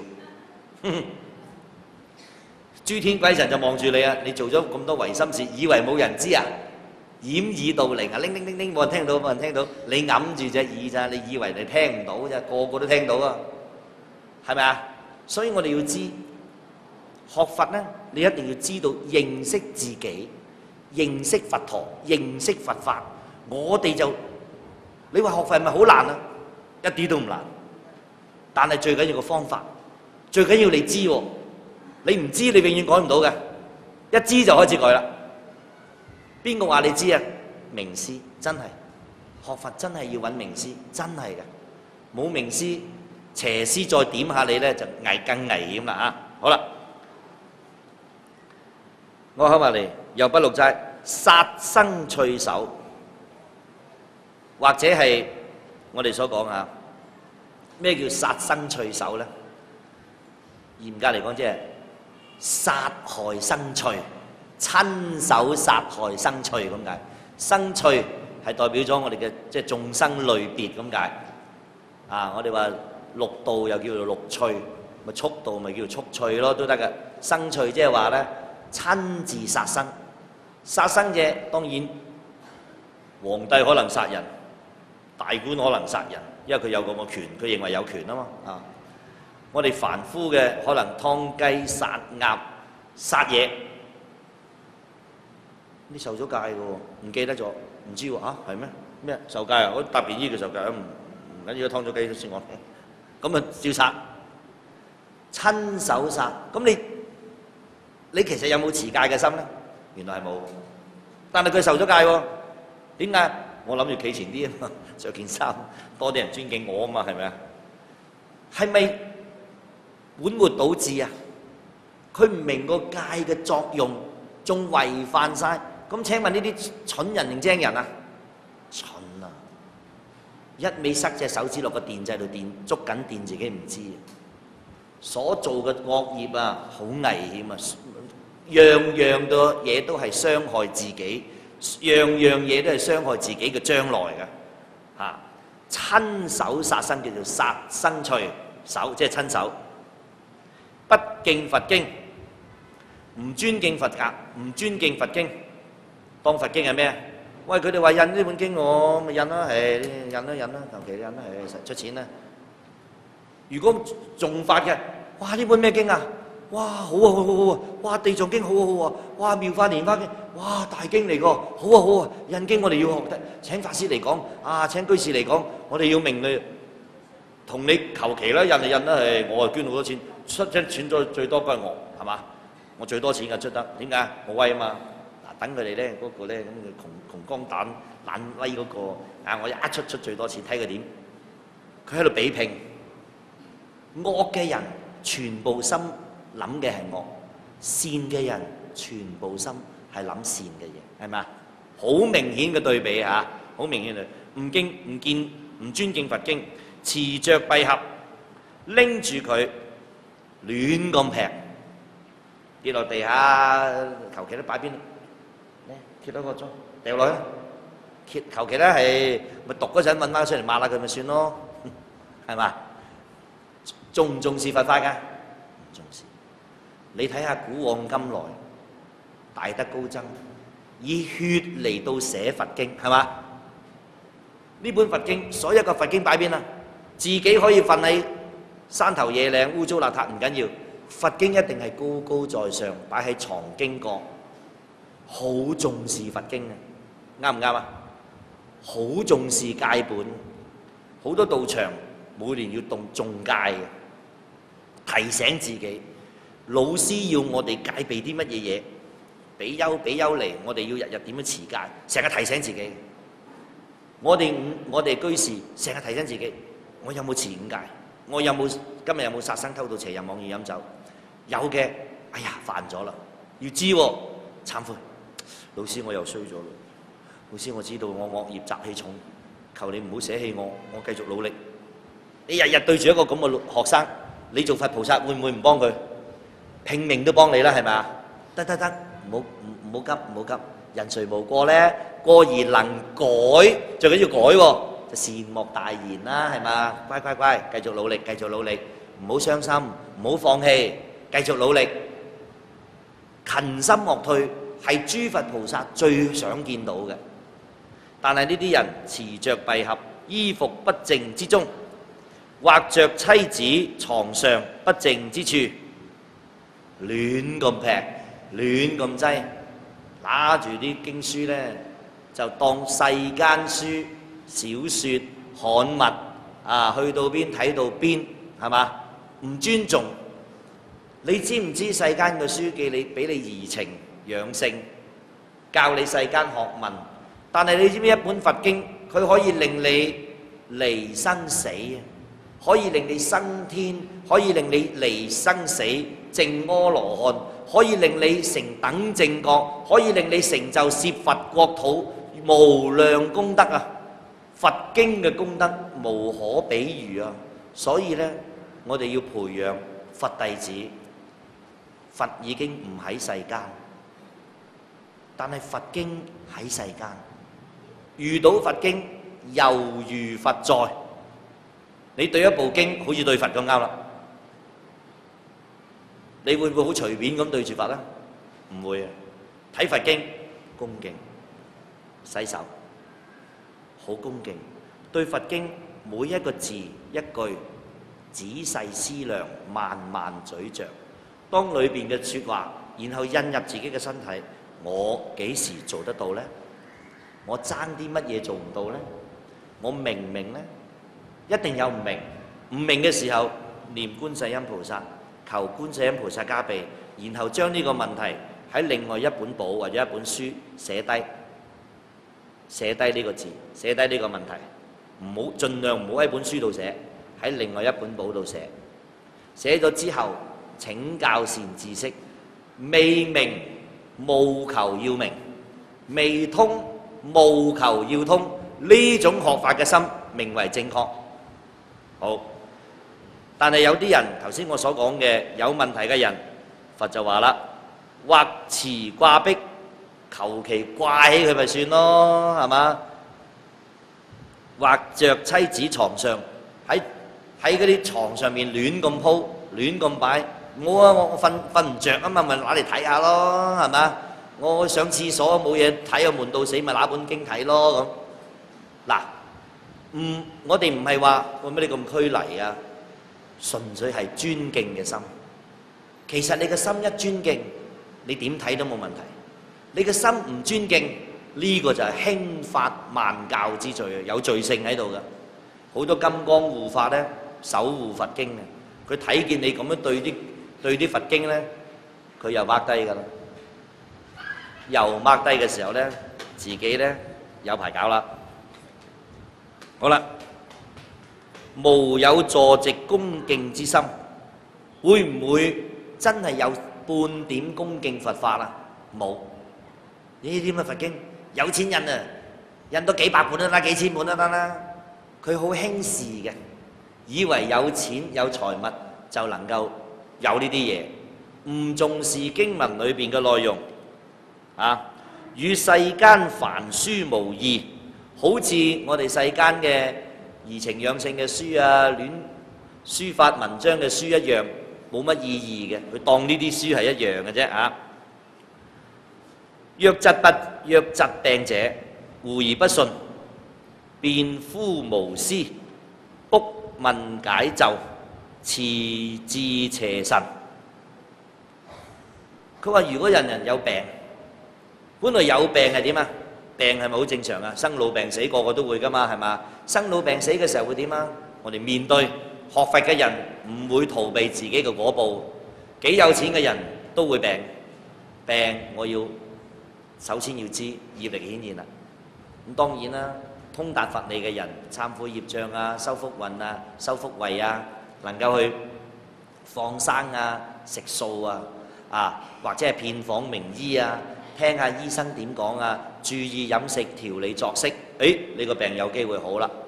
諸天鬼神就望住你啊！你做咗咁多違心事，以為冇人知啊？掩耳盜鈴啊！鈴鈴鈴鈴，冇人聽到，冇人聽到，你揞住隻耳咋？你以為你聽唔到啫？個個都聽到啊，係咪啊？所以我哋要知學佛呢，你一定要知道認識自己。認識佛陀，認識佛法，我哋就你話學佛係咪好難啊？一啲都唔難，但係最緊要個方法，最緊要你知喎。你唔知你永遠改唔到嘅，一知就開始改啦。邊個話你知啊？名師真係學佛真係要揾名師，真係嘅。冇名師，邪師再點下你咧就更危險啦啊！好啦，我開埋嚟。又不六齋，殺生趣守，或者係我哋所講啊，咩叫殺生趣守咧？嚴格嚟講，即係殺害生趣，親手殺害生趣咁解。生趣係代表咗我哋嘅即係眾生類別咁解。啊，我哋話六道又叫做六趣，咪速道咪叫做速趣咯，都得嘅。生趣即係話咧，親自殺生。殺生者當然皇帝可能殺人，大官可能殺人，因為佢有咁嘅權，佢認為有權啊嘛。啊，我哋凡夫嘅可能劏雞、殺鴨、殺嘢，你受咗戒嘅喎，唔記得咗，唔知喎嚇係咩？咩受戒啊？我搭便衣嘅受戒，唔緊要，劏咗雞先講。咁啊照殺，親手殺。咁你其實有冇持戒嘅心咧？原來係冇，但係佢受咗戒喎。點解？我諗住企前啲啊嘛，著件衫，多啲人尊敬我啊嘛，係咪啊？係咪本末倒置啊？佢唔明個戒嘅作用，仲違犯晒。咁請問呢啲蠢人定精人啊？蠢啊！一味塞隻手指落個電掣度電，捉緊電自己唔知。所做嘅惡業啊，好危險啊！樣樣嘅嘢都係傷害自己，樣樣嘢都係傷害自己嘅將來嘅嚇。親手殺生叫做殺生趣守，即係親手。不敬佛經，唔尊敬佛教，唔尊敬佛經，當佛經係咩？喂，佢哋話印呢本經我咪印啦，係印啦，求其印啦，係實出錢啦。如果仲發嘅，哇呢本咩經啊？哇，好啊，好啊！哇，地藏經好啊，好啊！哇，妙法蓮華經，哇，大經嚟個，好啊，好啊！印經我哋要學得，請法師嚟講，啊，請居士嚟講，我哋要明佢，同你求其啦，印就印啦，係我係捐好多錢，出錢最多都係我，係嘛？我最多錢嘅出得，點解？我威啊嘛！嗱，等佢哋咧嗰個咧咁嘅窮光蛋懶威嗰個，啊，我一出最多錢，睇佢點？佢喺度比拼，惡嘅人全部心諗嘅係惡，善嘅人全部心係諗善嘅嘢，係咪啊？ 好明顯嘅對比嚇，好明顯嘅唔尊敬佛經，持着敝盒拎住佢亂咁劈，跌落地下，求其都擺邊度，揭多個鐘掉落去，求其咧係咪讀嗰陣揾翻出嚟抹下佢咪算咯，係嘛？重唔重視佛法㗎？唔重視。你睇下古往今來，大德高僧以血嚟到寫佛經，係嘛？呢本佛經，所有嘅佛經擺邊啊？自己可以瞓喺山頭野嶺，污糟邋遢唔緊要，佛經一定係高高在上，擺喺藏經閣，好重視佛經嘅，啱唔啱啊？好重視戒本，好多道場每年要誦戒嘅，提醒自己。老師要我哋戒備啲乜嘢嘢，比丘嚟，我哋要日日點樣持戒，成日提醒自己。我哋居士成日提醒自己，我有冇持五戒？我今日有冇殺生、偷盜、邪淫、妄語、飲酒？有嘅，哎呀犯咗啦，要知喎，懺悔。老師我又衰咗啦，老師我知道我惡業習氣重，求你唔好捨棄我，我繼續努力。你日日對住一個咁嘅學生，你做佛菩薩會唔會唔幫佢？拼命都幫你啦，係咪啊？得，唔好急，人誰無過呢？過而能改，最緊要改喎，就善莫大焉啦，係嘛？乖，繼續努力，唔好傷心，唔好放棄，繼續努力，勤心樂退係諸佛菩薩最想見到嘅。但係呢啲人持着敝盒，衣服不淨之中，或着妻子床上不淨之處，亂咁劈，亂咁擠，拿住啲經書呢，就當世間書、小説、刊物啊，去到邊睇到邊，係嘛？唔尊重。你知唔知世間嘅書記你俾你怡情養性，教你世間學問？但係你知唔知一本佛經，佢可以令你離生死啊，可以令你升天，可以令你離生死，證阿羅漢，可以令你成等正覺，可以令你成就攝佛國土無量功德啊！佛經嘅功德無可比喻啊！所以呢，我哋要培養佛弟子。佛已經唔喺世間，但係佛經喺世間。遇到佛經，猶如佛在。你對一部經好似對佛咁啱啦。你會唔會好隨便咁對住佛咧？唔會啊！睇佛經恭敬，洗手，好恭敬。對佛經每一個字一句仔細思量，慢慢咀嚼。當裏邊嘅説話，然後印入自己嘅身體，我幾時做得到呢？我爭啲乜嘢做唔到呢？我明唔明呢？一定有唔明，唔明嘅時候念觀世音菩薩，求觀世音菩薩加被，然後將呢個問題喺另外一本簿或者一本書寫低呢個字，寫低呢個問題，唔好盡量唔好喺本書度寫，喺另外一本簿度寫。寫咗之後，請教善知識，未明務求要明，未通務求要通，呢種學法嘅心名為正確。好，但係有啲人頭先我所講嘅有問題嘅人，佛就話啦，或持掛壁，求其掛起佢咪算咯，係嘛？或着妻子床上，喺嗰啲床上面亂咁鋪，亂咁擺。我瞓唔着啊嘛，咪攞嚟睇下咯，係嘛？我上廁所冇嘢睇，我悶到死，咪攞本經睇咯咁。嗱，我哋唔係話為乜你咁拘泥啊？純粹係尊敬嘅心。其實你嘅心一尊敬，你點睇都冇問題。你嘅心唔尊敬，呢個就係輕發慢教之罪啊，有罪性喺度㗎。好多金剛護法咧，守護佛經嘅，佢睇見你咁樣對啲佛經咧，佢又掹低㗎啦。又掹低嘅時候咧，自己咧有排搞啦。好啦，無有坐席恭敬之心，會唔會真係有半點恭敬佛法啊？冇。呢啲咁嘅佛經有錢印啊，印多幾百本都得，幾千本都得啦。佢好輕視嘅，以為有錢有財物就能夠有呢啲嘢，唔重視經文裏邊嘅內容啊，與世間凡書無異，好似我哋世間嘅怡情養性嘅書啊、亂書法文章嘅書一樣，冇乜意義嘅，佢當呢啲書係一樣嘅啫啊。若疾病者，狐而不信，辯夫無師，卜問解咒，辭治邪神。佢話：如果人人有病，本來有病係點啊？病係咪好正常啊？生老病死個個都會噶嘛，係嘛？生老病死嘅時候會點啊？我哋面對學佛嘅人唔會逃避自己嘅果報，幾有錢嘅人都會病。病我要首先要知業力顯現啦。咁當然啦，通達佛理嘅人懺悔業障啊、修福運啊、修福慧啊，能夠去放生啊、食素啊，或者係遍訪名醫啊，聽下醫生點講啊，注意飲食調理作息，你個病有機會好啦。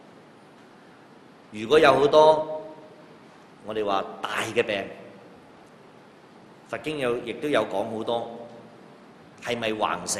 如果有好多我哋話大嘅病，佛經亦都有講好多，係咪橫死？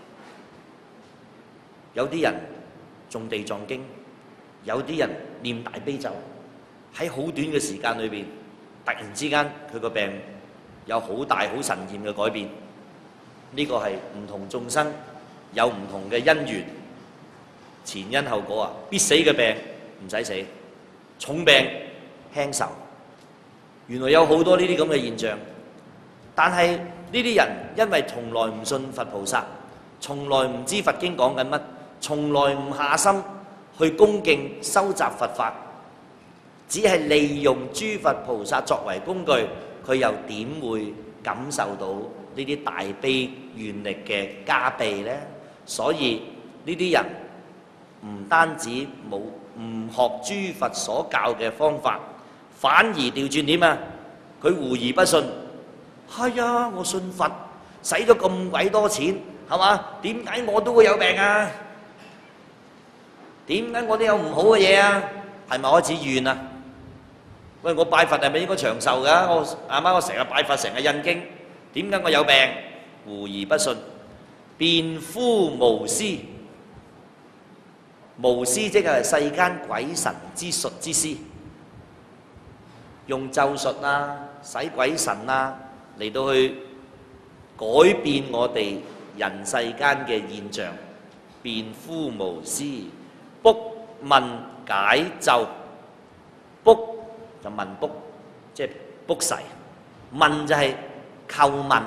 有啲人誦地藏經，有啲人念大悲咒，喺好短嘅時間裏邊，突然之間佢個病有好大好神驗嘅改變。呢個係唔同眾生有唔同嘅因緣，前因後果啊！必死嘅病唔使死，重病輕受。原來有好多呢啲咁嘅現象，但係呢啲人因為從來唔信佛菩薩，從來唔知佛經講緊乜，從來唔下心去恭敬收集佛法，只係利用諸佛菩薩作為工具，佢又點會感受到呢啲大悲願力嘅加被呢？所以呢啲人唔單止唔學諸佛所教嘅方法，反而調轉點啊？佢狐而不信。係啊，我信佛，使咗咁鬼多錢，係嘛？點解我都會有病啊？點解我都有唔好嘅嘢啊？係咪開始怨啊？喂，我拜佛係咪應該長壽㗎？我成日拜佛，成日印經，點解我有病？狐而不信，辯夫無師。無師即係世間鬼神之術之師，用咒術啊、使鬼神啊嚟到去改變我哋人世間嘅現象。辯夫無師，卜問解咒。卜就問卜，即係卜誓；問就係叩問。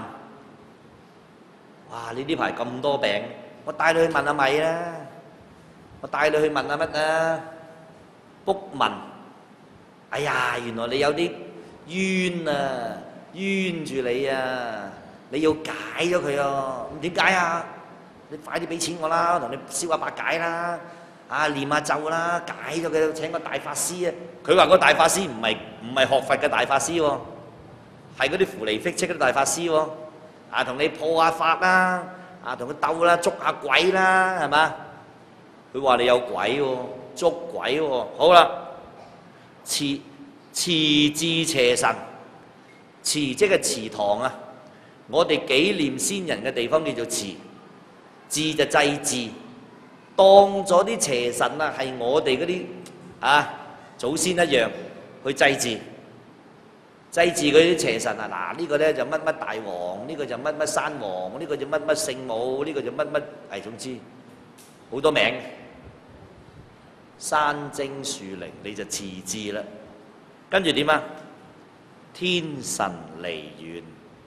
哇！你呢排咁多病，我帶你去問下米啦，我帶你去問下乜啊？卜問，哎呀，原來你有啲冤啊，冤住你啊，你要解咗佢啊！咁點解啊？你快啲俾錢我啦，我同你燒下白解啦，念下咒啦，解咗佢，請個大法師啊！佢話個大法師唔係學佛嘅大法師喎，係嗰啲符離fik嗇嗰啲大法師喎。同你破下法啦，同佢鬥啦，捉下鬼啦，係嘛？佢話你有鬼喎，捉鬼喎。好啦，辭治邪神，祠即係祠堂啊！我哋紀念先人嘅地方叫做祠，治就祭祀，當咗啲邪神啊係我哋嗰啲祖先一樣去祭祀。祭祀嗰啲邪神啊，呢個咧就乜乜大王，呢個就乜乜山王，呢個就乜乜聖母，呢個就乜乜，總之好多名。山精樹靈你就辭治啦，跟住點啊？天神離遠。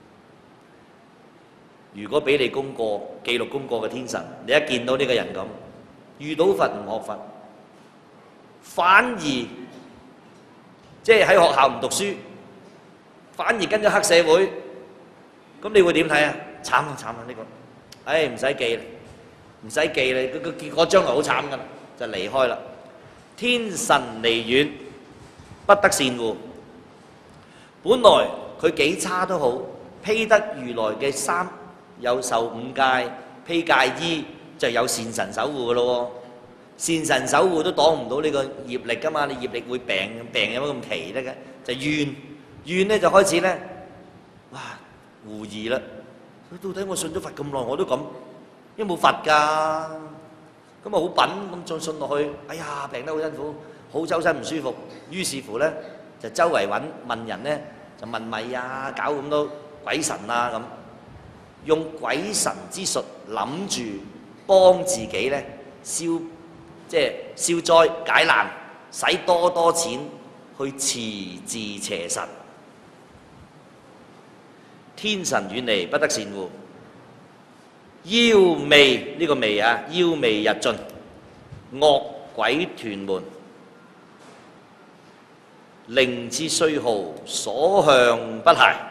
如果俾你功過記錄功過嘅天神，你一見到呢個人咁，遇到佛唔學佛，反而即係喺學校唔讀書，反而跟咗黑社會，咁你會點睇啊？慘啊慘啊！呢個，唔使記啦，唔使記啦，個結果將來好慘噶啦，就離開啦。天神離遠，不得善護。本來佢幾差都好，披得如來嘅衫，又受五戒，披戒衣， 就有善神守護嘅咯喎。善神守護都擋唔到你個業力噶嘛，你業力會病，病有乜咁奇咧嘅？就怨咧就開始咧，哇狐疑啦！到底我信咗佛咁耐我都咁，因為冇佛㗎，咁啊好品咁再信落去，哎呀病得好辛苦，好周身唔舒服，於是乎咧就周圍問人咧，就問米啊，搞咁多鬼神啊咁，用鬼神之術諗住幫自己咧消災解難，使多錢去辭治邪神。天神遠離不得善護，妖魅呢個魅啊，妖魅日進，惡鬼屯門，令之衰耗，所向不懈。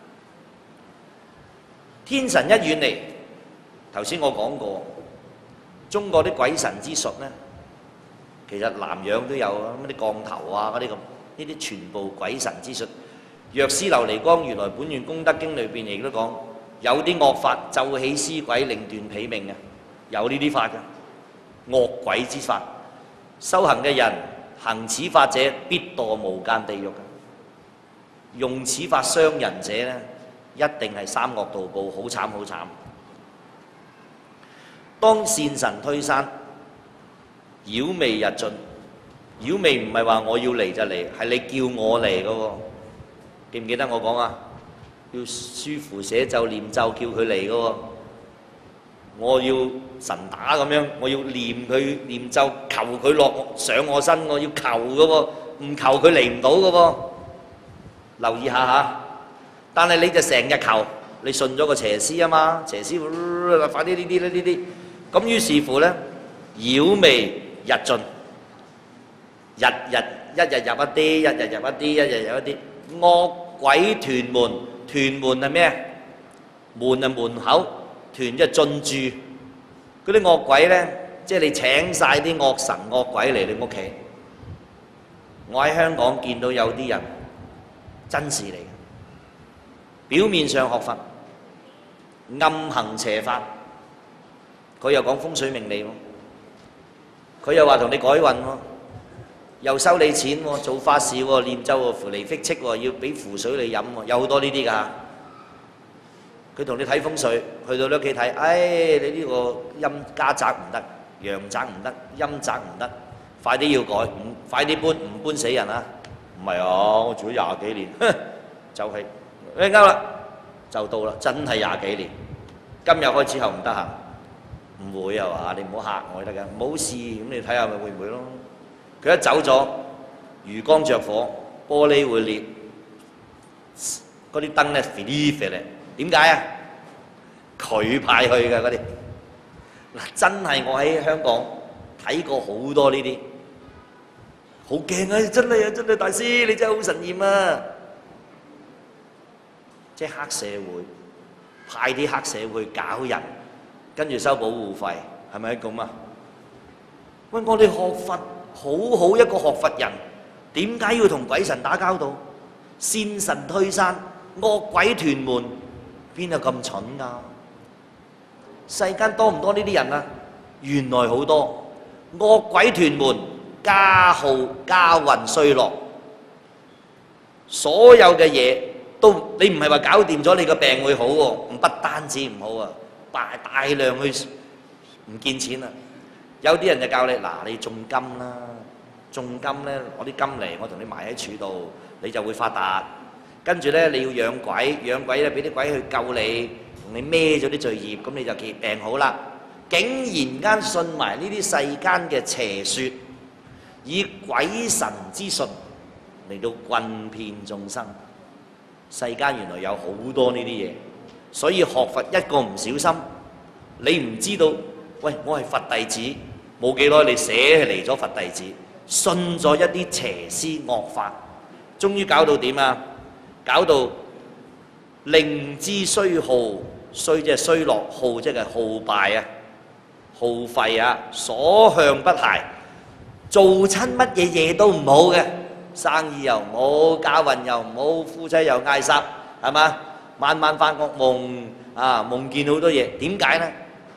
天神一遠離，頭先我講過，中國啲鬼神之術咧，其實南洋都有啊，乜啲降頭啊嗰啲咁，呢啲全部鬼神之術。藥師琉璃光如來本願功德經裏邊亦都講，有啲惡法奏起屍鬼，令斷彼命嘅，有呢啲法嘅惡鬼之法。修行嘅人行此法者，必墮無間地獄嘅。用此法傷人者咧，一定係三惡道報，好慘好慘。當善神退散，妖魅日進。妖魅唔係話我要嚟就嚟，係你叫我嚟嘅喎。記唔記得我講啊？要書符寫咒念咒叫佢嚟嘅喎。我要神打咁樣，我要念佢念咒，求佢上我身，我要求嘅喎，唔求佢嚟唔到嘅喎。留意下嚇。但係你就成日求，你信咗個邪師啊嘛，邪師快啲呢啲咧呢啲，咁於是乎咧，妖魅日進，一日入一啲，一日入一啲，一日入一啲。惡鬼屯門，屯門係咩？門係門口，屯即係進駐。嗰啲惡鬼咧，即係你請晒啲惡神惡鬼嚟你屋企。我喺香港見到有啲人真事嚟嘅，表面上學佛，暗行邪法。佢又講風水命理喎，佢又話同你改運喎。又收你錢喎，做法事喎，念咒喎，符離辟斥喎，要俾符水你飲喎，有好多呢啲㗎。佢同你睇風水，去到你屋企睇，你呢個陰家宅唔得，陽宅唔得，陰宅唔得，快啲要改，快啲搬，唔搬死人啊！唔係啊，我住咗20幾年，就係啱啦，就到啦，真係20幾年。今日開始後唔得閒，唔會係嘛？你唔好嚇我得㗎，冇事咁你睇下咪會唔會咯？佢一走咗，魚缸着火，玻璃會裂，嗰啲燈咧飛嚟飛嚟，點解啊？佢派去嘅嗰啲，嗱真係我喺香港睇過好多呢啲，好驚啊！真係啊，真係大師，你真係好神驗啊！即係黑社會派啲黑社會搞人，跟住收保護費，係咪咁啊？喂，我哋學佛。好好一個學佛人，點解要同鬼神打交道？善神退散，惡鬼屯門，邊有咁蠢㗎？世間多唔多呢啲人啊？原來好多。惡鬼屯門，家耗家運衰落，所有嘅嘢都你唔係話搞掂咗你個病會好喎，不單止唔好啊，大量去唔見錢啊！有啲人就教你嗱，你種金啦，種金咧攞啲金嚟，我同你埋喺柱度，你就會發達。跟住咧你要養鬼，養鬼咧俾啲鬼去救你，同你孭咗啲罪業，咁你就病好啦。竟然間信埋呢啲世間嘅邪説，以鬼神之術嚟到棍騙眾生。世間原來有好多呢啲嘢，所以學佛一個唔小心，你唔知道。喂，我係佛弟子，冇幾耐你捨離咗佛弟子，信咗一啲邪師惡法，終於搞到點啊？搞到令之衰耗，衰即係衰落，耗即係耗敗啊，耗費啊，所向不懈，做親乜嘢嘢都唔好嘅，生意又唔好，家運又唔好，夫妻又嗌霎，係嘛？晚晚發惡夢啊，夢見好多嘢，點解呢？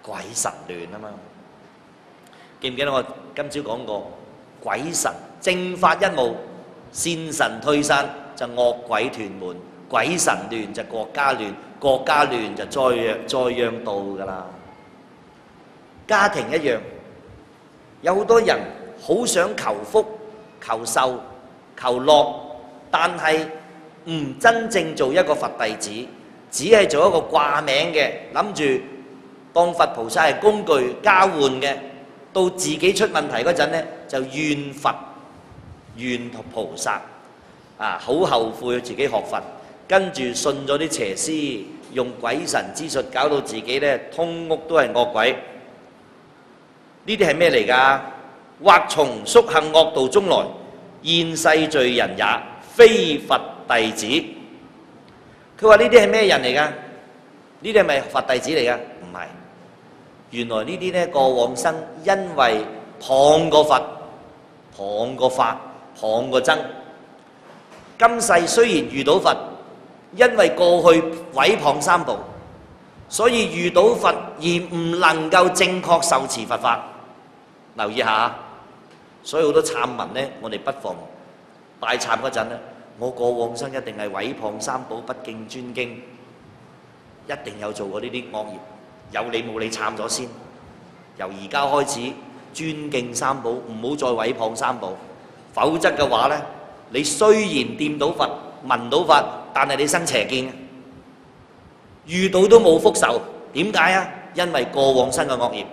鬼神亂啊嘛。記唔記得我今朝講過，鬼神正法一無，善神退散就惡鬼屯門，鬼神亂就國家亂，國家亂就災殃到㗎啦。家庭一樣，有好多人好想求福、求壽、求樂，但係唔真正做一個佛弟子，只係做一個掛名嘅，諗住當佛菩薩係工具交換嘅，到自己出問題嗰陣呢，就怨佛怨菩薩啊，好後悔自己學佛，跟住信咗啲邪師，用鬼神之術搞到自己呢通屋都係惡鬼。呢啲係咩嚟㗎？或從宿行惡道中來，現世罪人也，非佛弟子。佢話呢啲係咩人嚟㗎？呢啲係咪佛弟子嚟㗎？唔係，原來呢啲呢過往生因為謗過佛、謗過法、謗過僧，今世雖然遇到佛，因為過去毀謗三寶，所以遇到佛而唔能夠正確受持佛法。留意下，所以好多懺文呢，我哋不妨大懺嗰陣呢，我過往生一定係毀謗三寶、不敬尊經，一定有做過呢啲惡業，有理冇理懺咗先。由而家開始尊敬三寶，唔好再毀謗三寶，否則嘅話呢，你雖然掂到佛、聞到佛，但係你生邪見，遇到都冇福受。點解啊？因為過往生嘅惡業。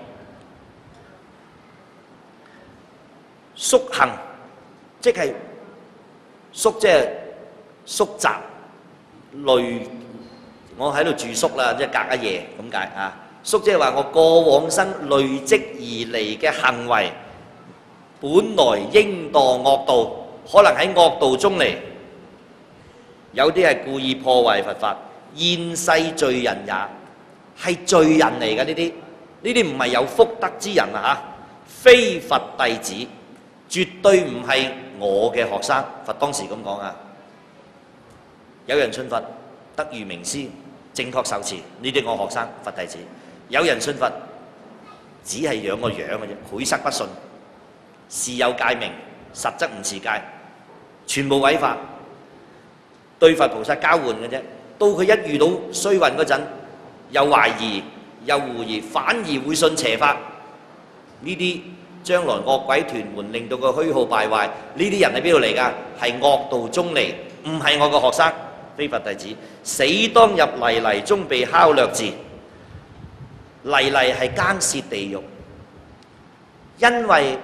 宿行即係宿，即係宿宅累，我喺度住宿啦，即係隔一夜咁解啊。宿即係話我過往生累積而嚟嘅行為，本來應墮惡道，可能喺惡道中嚟，有啲係故意破壞佛法，現世罪人也，係罪人嚟嘅呢啲，呢啲唔係有福德之人啊嚇，非佛弟子。絕對唔係我嘅學生，佛當時咁講啊！有人信佛，得遇名師，正確受持，呢啲我學生，佛弟子；有人信佛，只係養個樣嘅啫，晦塞不信，事有戒名，實則唔持戒，全部違法，對佛菩薩交換嘅啫。到佢一遇到衰運嗰陣，又懷疑，又狐疑，反而會信邪法，呢啲。將來惡鬼屯門，令到佢虛耗敗壞，呢啲人喺邊度嚟㗎？係惡道中嚟，唔係我個學生，非佛弟子。死當入泥犁中被烤掠至。泥犁係更涉地獄，因為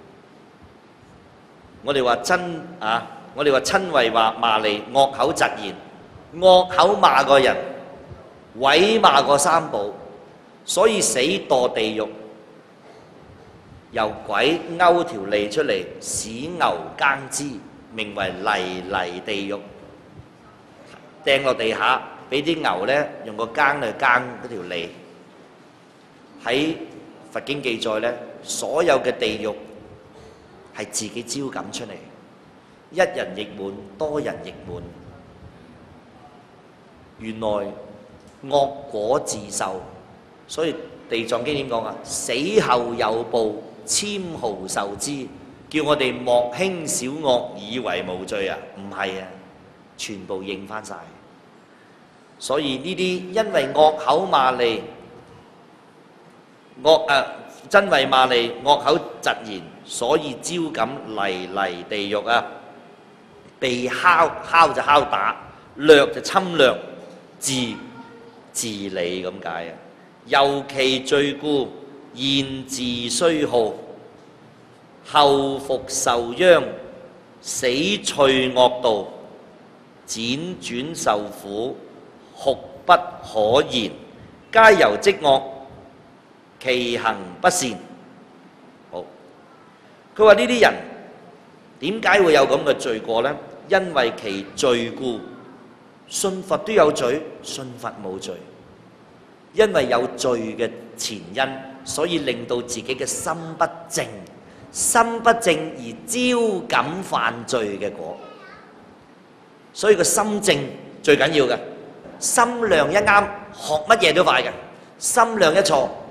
我哋話我哋話親為話罵你惡口疾言，惡口罵個人，毀罵個三寶，所以死墮地獄。由鬼勾條脷出嚟，使牛耕之，名為泥犁地獄。掟落地下，俾啲牛呢用個耕去耕嗰條脷。喺佛經記載呢，所有嘅地獄係自己招感出嚟，一人亦滿，多人亦滿。原來惡果自受，所以地藏經點講啊？死後有報。簽號受之，叫我哋莫輕小惡，以為無罪啊！唔係啊，全部應翻晒。所以呢啲因為惡口罵你，真為罵你，惡口疾言，所以招感泥犁地獄啊！被敲，敲就敲打，掠就侵略，治理咁解啊！尤其罪故。現自衰耗，後復受殃，死趣惡道，輾轉受苦，酷不可言，皆由積惡，其行不善。好，佢話呢啲人點解會有咁嘅罪過呢？因為其罪故，信佛都有罪，信佛冇罪，因為有罪嘅前因。所以令到自己嘅心不正，心不正而招感犯罪嘅果。所以個心正最緊要嘅，心量一啱，學乜嘢都快嘅；心量一錯，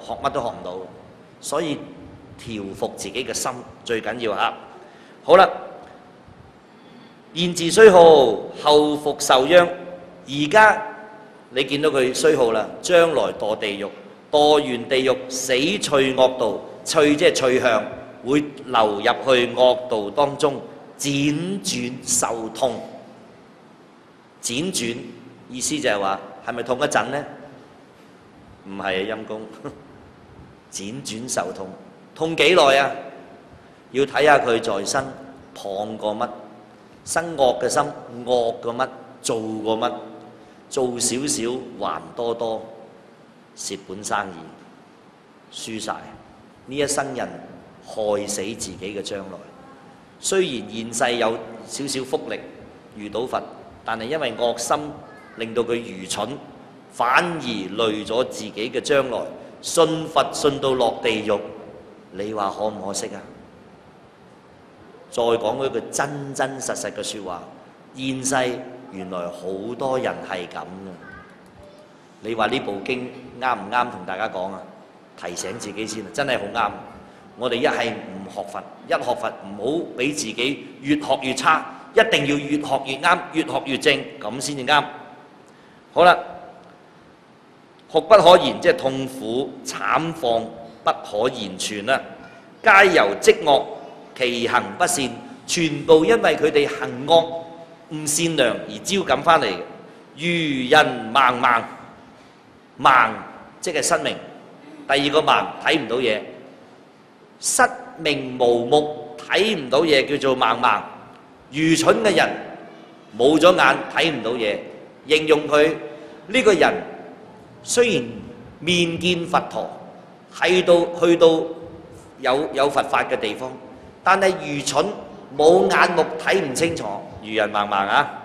學乜都學唔到。所以調服自己嘅心最緊要嚇。好啦，現自衰耗，後復受殃。而家你見到佢衰耗啦，將來墮地獄，墮完地獄死趣惡道，趣即係趣向，會流入去惡道當中，輾轉受痛。輾轉意思就係話係咪痛一陣呢？唔係啊，陰公，輾轉受痛，痛幾耐啊？要睇下佢在生謗過乜，生惡嘅心，惡過乜，做過乜，做少少還多多，蝕本生意，輸晒。呢一生人害死自己嘅將來。雖然現世有少少福利遇到佛，但係因為惡心令到佢愚蠢，反而累咗自己嘅將來。信佛信到落地獄，你話可唔可惜啊？再講一句真真實實嘅説話，現世原來好多人係咁嘅。你話呢部經啱唔啱同大家講啊？提醒自己先啊，真係好啱。我哋一係唔學佛，一學佛唔好俾自己越學越差，一定要越學越啱，越學越正，咁先至啱。好啦，酷不可言，即係痛苦慘況不可言傳啦。皆由積惡，其行不善，全部因為佢哋行惡唔善良而招感翻嚟嘅。愚人盲盲，盲即係失明，第二個盲睇唔到嘢，失明無目睇唔到嘢叫做盲盲。愚蠢嘅人冇咗眼睇唔到嘢，形容佢呢個人雖然面見佛陀，去到有佛法嘅地方，但係愚蠢冇眼目睇唔清楚，愚人盲盲啊！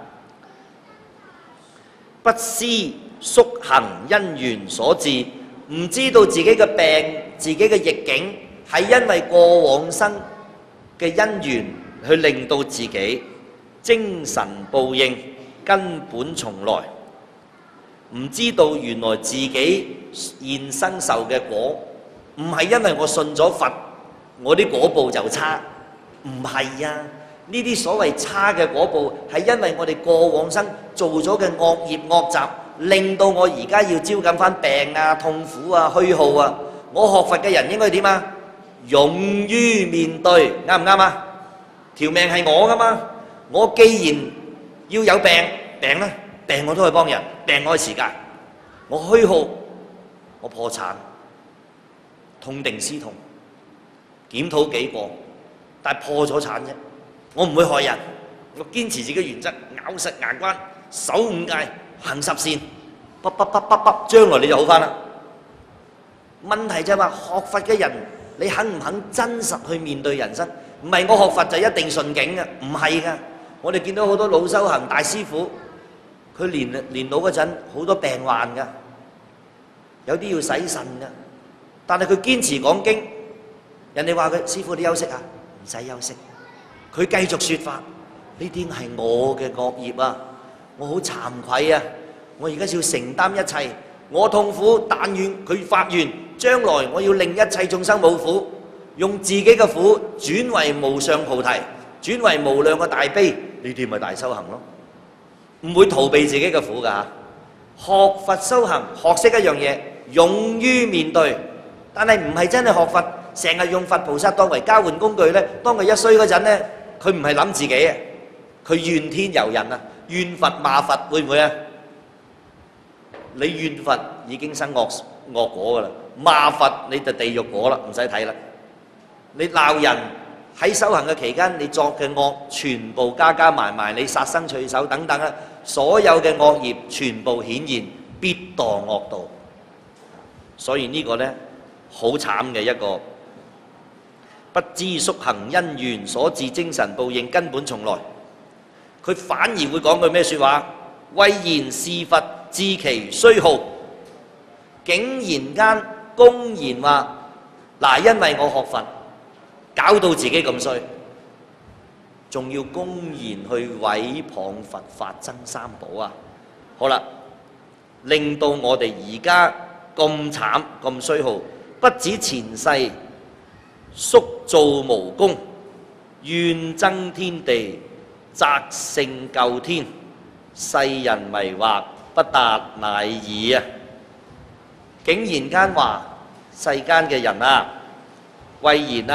不思宿行因緣所致，唔知道自己嘅病、自己嘅逆境係因為過往生嘅因緣去令到自己精神報應根本從來，唔知道原來自己現生受嘅果唔係因為我信咗佛，我啲果報就差，唔係啊！呢啲所謂差嘅果報係因為我哋過往生做咗嘅惡業惡習，令到我而家要招感翻病啊、痛苦啊、虛耗啊。我學佛嘅人應該點啊？勇於面對，啱唔啱啊？條命係我噶嘛，我既然要有病，病啦，病我都去幫人，病我去持戒。我虛耗，我破產，痛定思痛，檢討幾個，但係破咗產啫。我唔會害人，我堅持自己原則，咬實牙關，守五戒，行十善，將來你就好翻啦。問題就係話學佛嘅人，你肯唔肯真實去面對人生？唔係我學佛就一定順境嘅，唔係噶。我哋見到好多老修行大師傅，佢年老嗰陣好多病患噶，有啲要洗腎噶，但係佢堅持講經，人哋話佢師傅你休息啊，唔使休息。佢繼續説法，呢啲係我嘅惡業啊！我好慚愧啊！我而家要承擔一切，我痛苦，但願佢發願，將來我要令一切眾生冇苦，用自己嘅苦轉為無上菩提，轉為無量嘅大悲，呢啲咪大修行咯？唔會逃避自己嘅苦㗎。學佛修行，學識一樣嘢，勇於面對，但係唔係真係學佛，成日用佛菩薩當為交換工具呢。當佢一衰嗰陣呢，佢唔係諗自己啊，佢怨天尤人啊，怨佛罵佛，會唔會啊？你怨佛已經生惡果㗎啦，罵佛你就地獄果啦，唔使睇啦。你鬧人喺修行嘅期間，你作嘅惡全部加埋埋，你殺生隨手等等啊，所有嘅惡業全部顯現，必墮惡道。所以呢個呢，好慘嘅一個。不知宿行因緣所致，精神報應根本從來。佢反而會講句咩説話？謂言是佛致其衰耗，竟然間公然話嗱，因為我學佛，搞到自己咁衰，仲要公然去毀謗佛法僧三寶啊！好啦，令到我哋而家咁慘咁衰耗， 不止前世宿造無功，怨憎天地，責勝救天，世人迷惑，不達乃爾啊！竟然間話世間嘅人啊，謂言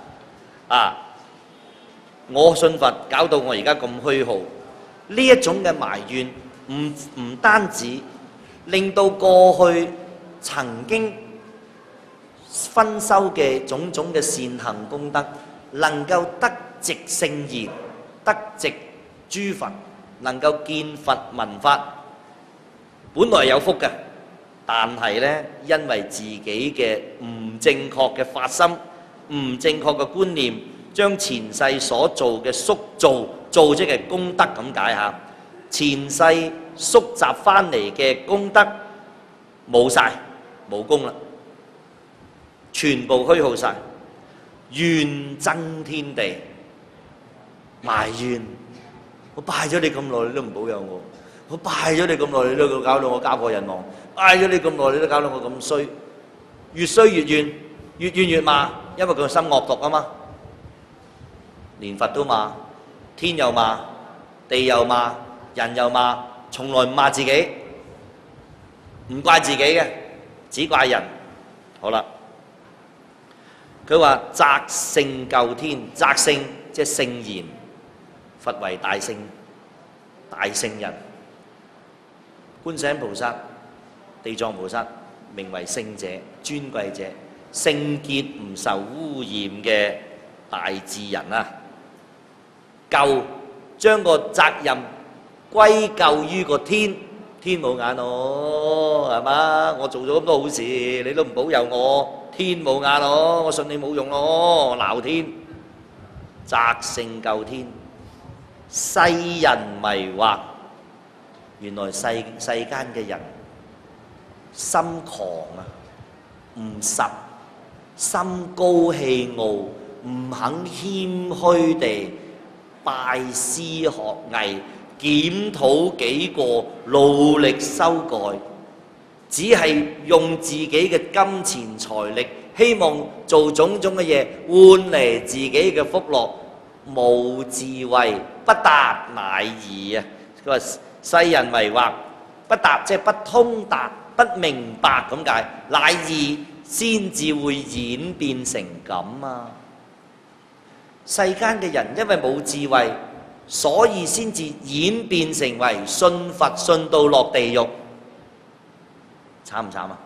我信佛搞到我而家咁虛耗，呢一種嘅埋怨唔單止令到過去曾經分修嘅種種嘅善行功德能夠得藉聖言，得藉諸佛，能夠見佛聞法，本來有福嘅，但係呢，因為自己嘅唔正確嘅發心，唔正確嘅觀念，將前世所做嘅宿造，造即係功德咁解嚇，前世宿集翻嚟嘅功德冇晒，冇功啦，全部虛耗晒，怨憎天地，埋怨我拜咗你咁耐，你都唔保佑我；我拜咗你咁耐，你都搞到我家破人亡；拜咗你咁耐，你都搞到我咁衰，越衰越怨，越怨越罵，因為佢個心惡毒啊嘛。連佛都罵，天又罵，地又罵，人又罵，從來唔罵自己，唔怪自己嘅，只怪人。好啦，佢話責勝救天，責勝即係聖言，佛為大聖，大聖人，觀世音菩薩、地藏菩薩名為聖者、尊貴者、聖潔唔受污染嘅大智人啊！救將個責任歸咎於個天，天冇眼我係嘛？我做咗咁多好事，你都唔保佑我，天冇眼我信你冇用咯，鬧天，責勝救天，世人迷惑，原來世間嘅人心狂啊，唔實，心高氣傲，唔肯謙虛地拜師學藝，檢討己過，努力修改，只係用自己嘅金錢財力，希望做種種嘅嘢換嚟自己嘅福樂，冇智慧，不達乃爾啊！佢話世人迷惑，不達即係不通達、不明白咁解，乃爾先至會演變成咁啊！世間嘅人因為冇智慧，所以先至演變成為信佛信到落地獄，慘唔慘啊？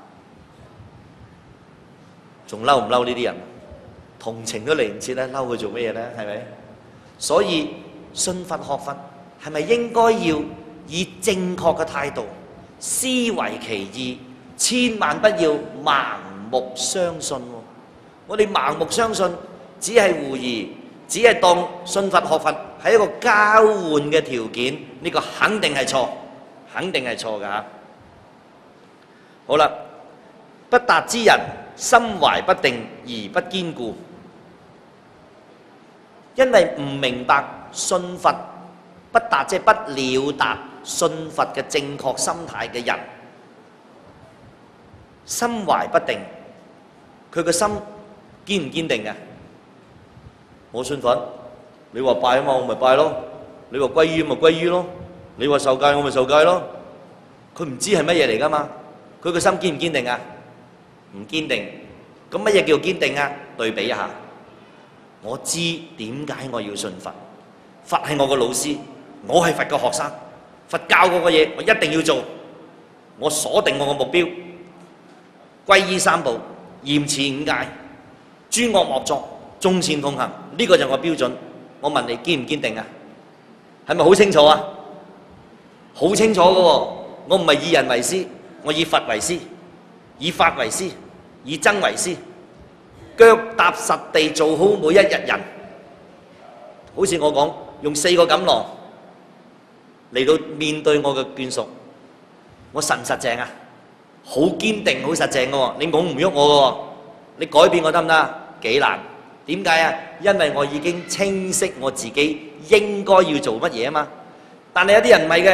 仲嬲唔嬲呢啲人？同情都嚟唔切咧，嬲佢做咩嘢咧？係咪？所以信佛學佛係咪應該要以正確嘅態度，思維其義，千萬不要盲目相信喎。我哋盲目相信，只係狐疑。只係當信佛學佛係一個交換嘅條件，呢個肯定係錯，肯定係錯㗎嚇。好啦，不達之人心懷不定而不堅固，因為唔明白信佛不達，即係不了達信佛嘅正確心態嘅人，心懷不定，佢個心堅唔堅定嘅？我信佛，你話拜啊嘛，我咪拜咯；你話歸依咪歸依咯；你話受戒，我咪受戒咯。佢唔知係乜嘢嚟㗎嘛，佢個心堅唔堅定啊？唔堅定。咁乜嘢叫堅定啊？對比一下，我知點解我要信佛，佛係我個老師，我係佛嘅學生，佛教我嘅嘢我一定要做，我鎖定我個目標，歸依三寶，嚴持五戒，諸惡莫作，眾善奉行，呢個就係我標準。我問你堅唔堅定啊？係咪好清楚啊？好清楚嘅喎。我唔係以人為師，我以佛為師，以法為師，以僧為師，腳踏實地做好每一日人。好似我講，用4個錦囊嚟到面對我嘅眷屬，我實唔實淨啊？好堅定，好實淨嘅喎。你拱唔喐我嘅喎，你改變我得唔得？幾難？點解啊？因為我已經清晰我自己應該要做乜嘢啊嘛。但係有啲人唔係嘅，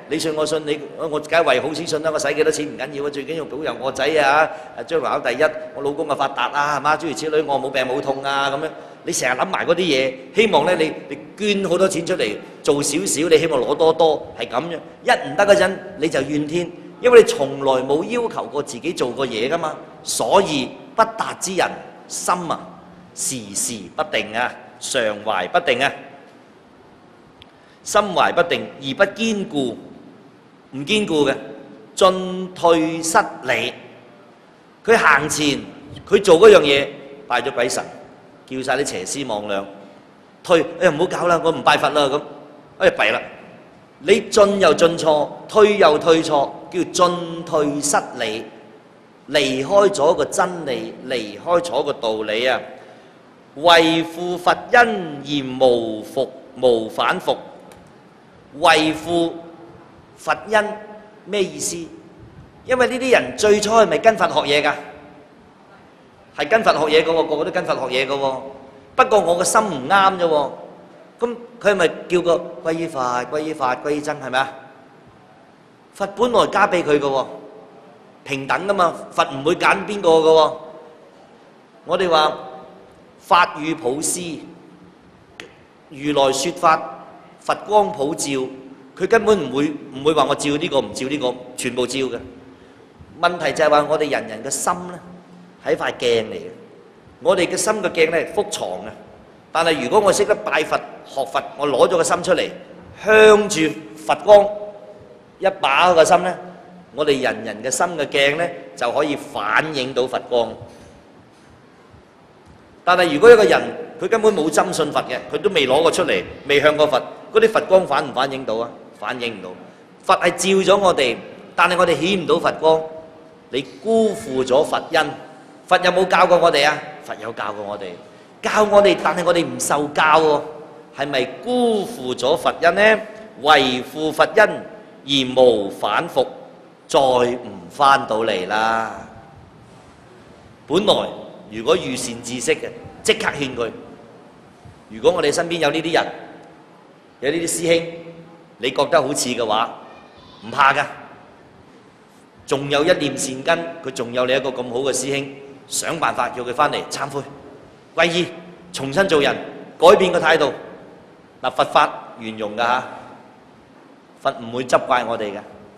你信我信你，我梗係為好先信啦。我使幾多錢唔緊要啊，最緊要保佑我仔啊，將來考第一，我老公啊發達啊，係嘛？諸如此類，我冇病冇痛啊咁樣。你成日諗埋嗰啲嘢，希望咧你捐好多錢出嚟做少少，你希望攞多多係咁樣。一唔得嗰陣你就怨天，因為你從來冇要求過自己做過嘢噶嘛，所以不達之人心啊時時不定啊，常懷不定啊，心懷不定而不堅固，唔堅固嘅，進退失禮。佢行前佢做嗰樣嘢拜咗鬼神。叫晒啲邪師魍魎退，唔好搞啦，我唔拜佛啦咁，弊啦！你進又進錯，退又退錯，叫進退失禮，離開咗個真理，離開咗個道理啊！為負佛恩而無反復，為負佛恩咩意思？因為呢啲人最初係咪跟佛學嘢㗎？係跟佛學嘢嘅喎，個個都跟佛學嘢嘅喎。不過我個心唔啱啫喎。咁佢係咪叫個歸依佛、歸依法、歸依真係咪啊？佛本來加俾佢嘅喎，平等噶嘛，佛唔會揀邊個嘅喎。我哋話法語普施，如來説法，佛光普照，佢根本唔會話我照呢個唔照呢個，全部照嘅。問題就係話我哋人人嘅心咧，係塊鏡嚟嘅，我哋嘅心嘅鏡咧係覆藏嘅。但係如果我識得拜佛學佛，我攞咗個心出嚟，向住佛光一把個心咧，我哋人人嘅心嘅鏡咧就可以反映到佛光。但係如果一個人佢根本冇真信佛嘅，佢都未攞過出嚟，未向過佛，嗰啲佛光反唔反映到啊？反映唔到。佛係照咗我哋，但係我哋顯唔到佛光，你辜負咗佛恩。佛有冇教過我哋啊？佛有教過我哋，教我哋，但係我哋唔受教喎，係咪辜負咗佛恩呢？為負佛恩而無反復，再唔翻到嚟啦。本來如果遇善知識嘅，即刻勸佢。如果我哋身邊有呢啲人，有呢啲師兄，你覺得好似嘅話，唔怕㗎，仲有一念善根，佢仲有你一個咁好嘅師兄。想辦法叫佢翻嚟懺悔、歸依、重新做人、改變個態度。嗱，佛法圓融㗎嚇，佛唔會執怪我哋嘅，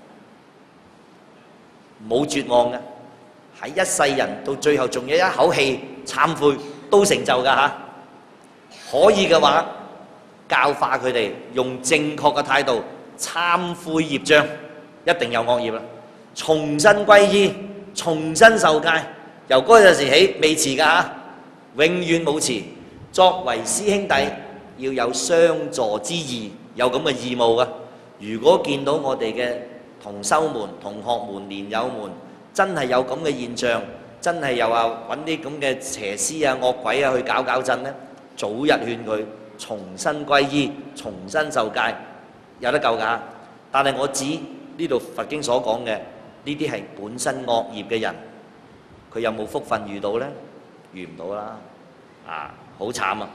冇絕望嘅，喺一世人到最後仲有一口氣懺悔都成就㗎嚇。可以嘅話，教化佢哋用正確嘅態度懺悔業障，一定有惡業啦，重新歸依，重新受戒。由嗰陣時起未遲㗎嚇，永遠冇遲。作為師兄弟要有相助之義，有咁嘅義務㗎。如果見到我哋嘅同修們、同學們、蓮友們真係有咁嘅現象，真係又話揾啲咁嘅邪師啊、惡鬼啊去搞震呢，早日勸佢重新歸依、重新受戒，有得救㗎。但係我指呢度佛經所講嘅呢啲係本身惡業嘅人。佢有冇福分遇到呢？遇唔到啦，好慘啊！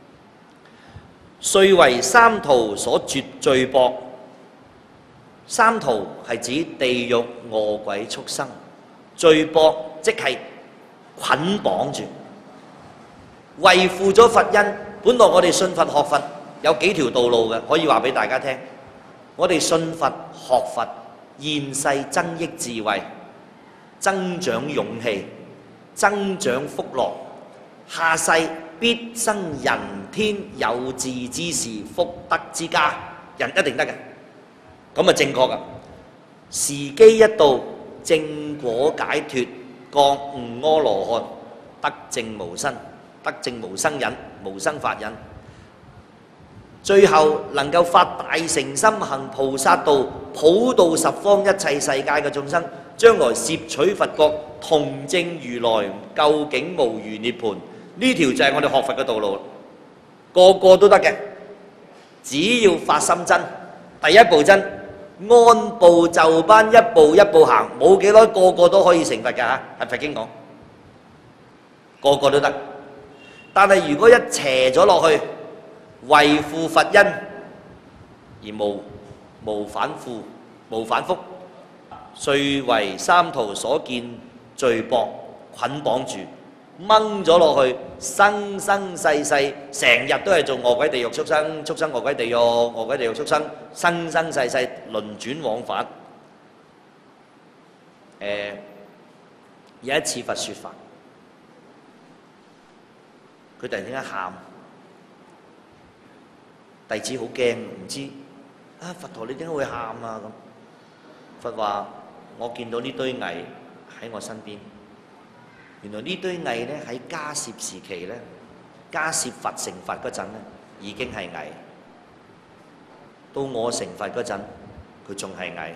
遂為三途所絕罪縛。三途係指地獄、餓鬼、畜生，罪縛即係捆綁住，為負咗佛恩。本來我哋信佛學佛有幾條道路嘅，可以話俾大家聽。我哋信佛學佛，現世增益智慧，增長勇氣，增長福樂，下世必生人天有志之士，福德之家，人一定得嘅，咁啊正確噶。時機一到，正果解脫，覺悟阿羅漢，得證無生，得證無生忍，無生法忍。最後能夠發大誠心行菩薩道，普渡十方一切世界嘅眾生，將來攝取佛國，同證如來究竟無餘涅槃。呢條就係我哋學佛嘅道路，個個都得嘅，只要發心真。第一步真，按部就班，一步一步行，冇幾耐個個都可以成佛㗎嚇，係佛經講，個個都得。但係如果一邪咗落去，為負佛恩而無反負， 無反覆。遂為三途所見罪縛捆綁住，掹咗落去，生生世世成日都係做餓鬼地獄畜生，畜生餓鬼地獄，餓鬼地獄畜生，生生世世輪轉往返。有一次佛説法，佢突然之間喊，弟子好驚，唔知佛陀你點解會喊啊咁？佛話：我見到呢堆蟻喺我身邊，原來呢堆蟻咧喺迦葉時期咧，迦葉佛成佛嗰陣咧已經係蟻，到我成佛嗰陣佢仲係蟻。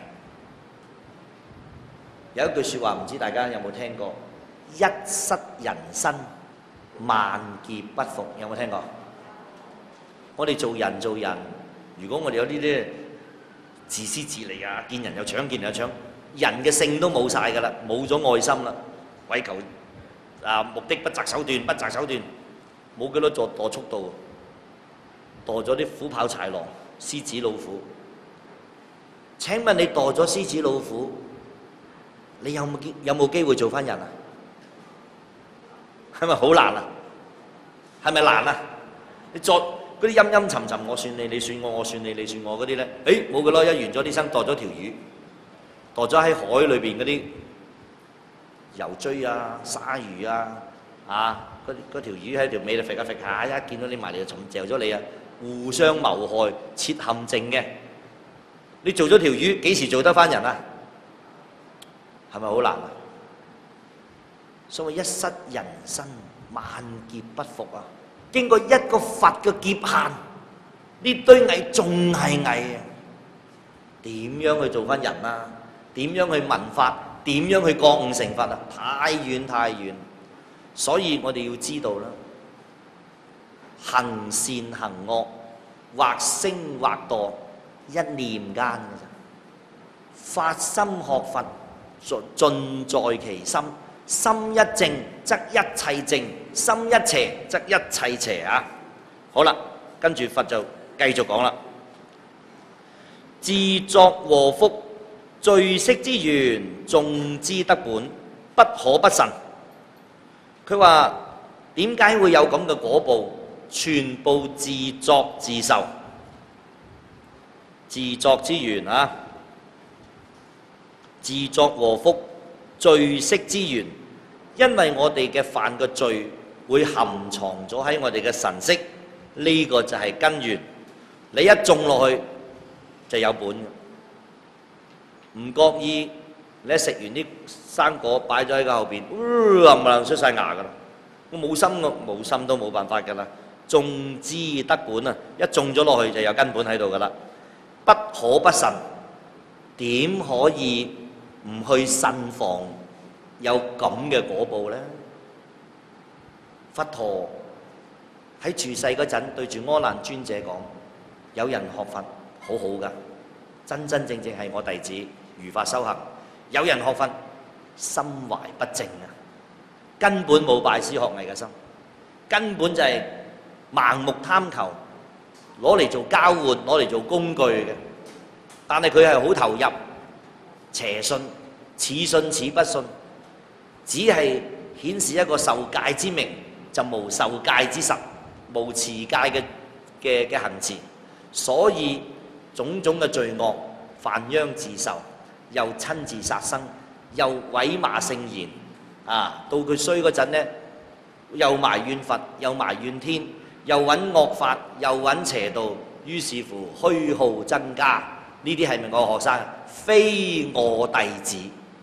有一句説話唔知大家有冇聽過？一失人身，萬劫不復，有冇聽過？我哋做人，如果我哋有呢啲自私自利啊，見人又搶，見人又搶，人嘅性都冇晒㗎啦，冇咗愛心啦，為求目的不擇手段，冇幾多座墮速道，墮咗啲虎豹豺狼、獅子老虎。請問你墮咗獅子老虎，你有冇機會做翻人啊？係咪好難啊？係咪難啊？你作嗰啲陰陰沉沉，我算你，你算我，我算你，你算我嗰啲咧，冇嘅咯，一完咗啲生，墮咗條魚，墮咗喺海裏邊嗰啲油錐啊、鯊魚啊，嗰條魚喺條尾度揈下揈下，一見到你埋嚟就重嚼咗你啊！互相謀害、設陷阱嘅，你做咗條魚，幾時做得翻人啊？係咪好難啊？所謂一失人身，萬劫不復啊！經過一個佛嘅劫限，呢堆蟻仲係蟻啊！點樣去做翻人啊？點樣去聞法？點樣去覺悟成佛啊？太遠太遠，所以我哋要知道啦，行善行惡，或升或墮，一念間嘅啫。發心學佛，盡在其心。心一正則一切正，心一邪則一切邪啊！好啦，跟住佛就繼續講啦。自作禍福，罪息之緣，眾之德本，不可不慎。佢話點解會有咁嘅果報？全部自作自受，自作之緣啊！自作禍福，罪息之緣，因為我哋嘅犯嘅罪會含藏咗喺我哋嘅神識，呢個就係根源。你一種落去就有本嘅，唔覺意你一食完啲生果擺咗喺個後邊，冚唪唥出晒牙噶啦。我冇心嘅，冇心都冇辦法噶啦。種之得本啊，一種咗落去就有根本喺度噶啦。不可不慎，點可以唔去慎防有咁嘅果報呢？佛陀喺住世嗰陣對住阿難尊者講：有人學佛好好噶，真真正正係我弟子如法修行。有人學佛心懷不正啊，根本冇拜師學藝嘅心，根本就係盲目貪求，攞嚟做交換，攞嚟做工具嘅。但係佢係好投入，邪信，似信似不信，只係顯示一個受戒之名，就無受戒之實，無持戒嘅行持。所以種種嘅罪惡，犯殃自受，又親自殺生，又毀罵聖賢啊！到佢衰嗰陣呢，又埋怨佛，又埋怨天，又揾惡法，又揾邪道，於是乎虛耗增加。呢啲係咪我學生？非我弟子。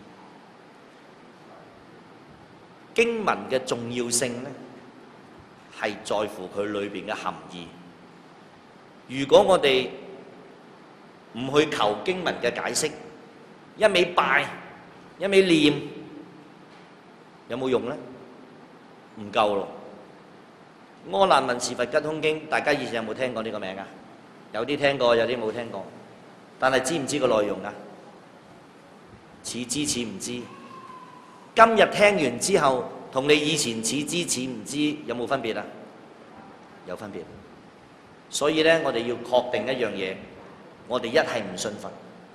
經文嘅重要性呢，係在乎佢裏邊嘅含義。如果我哋唔去求經文嘅解釋，一味拜，一味念，有冇用呢？唔夠咯。阿難問事佛吉空經，大家以前有冇聽過呢個名啊？有啲聽過，有啲冇聽過。但係知唔知個內容啊？似知似唔知。今日聽完之後，同你以前似知似唔知有冇分別啊？有分別。所以咧，我哋要確定一樣嘢，我哋一係唔信佛，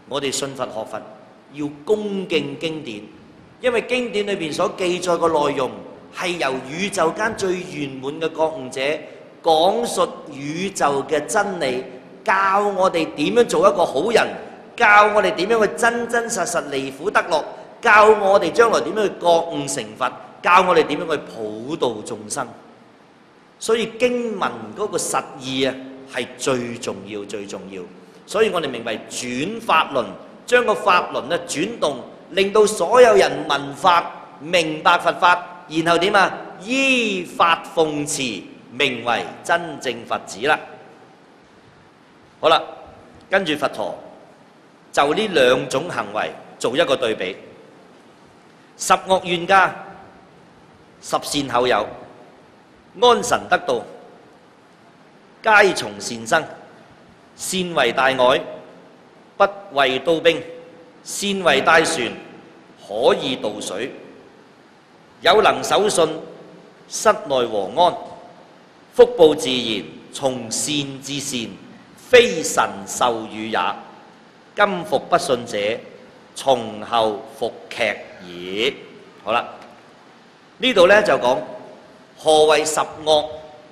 我哋信佛學佛要恭敬經典，因為經典裏邊所記載嘅內容係由宇宙間最圓滿嘅覺悟者講述宇宙嘅真理，教我哋點樣做一個好人，教我哋點樣去真真實實離苦得樂，教我哋將來點樣去覺悟成佛，教我哋點樣去普度眾生。所以經文嗰個實義啊，係最重要最重要。所以我哋明為轉法輪，將個法輪咧轉動，令到所有人聞法、明白佛法，然後點啊？依法奉持，名為真正佛子啦。好啦，跟住佛陀就呢兩種行為做一個對比：十惡怨家，十善後有，安神得道，皆從善生。善為大鎧，不畏刀兵；善為大船，可以渡水。有能守信，室內和安。福報自然，從善至善，非神授予也。今復不信者，從後復劇也。好啦，呢度呢就講何為十惡，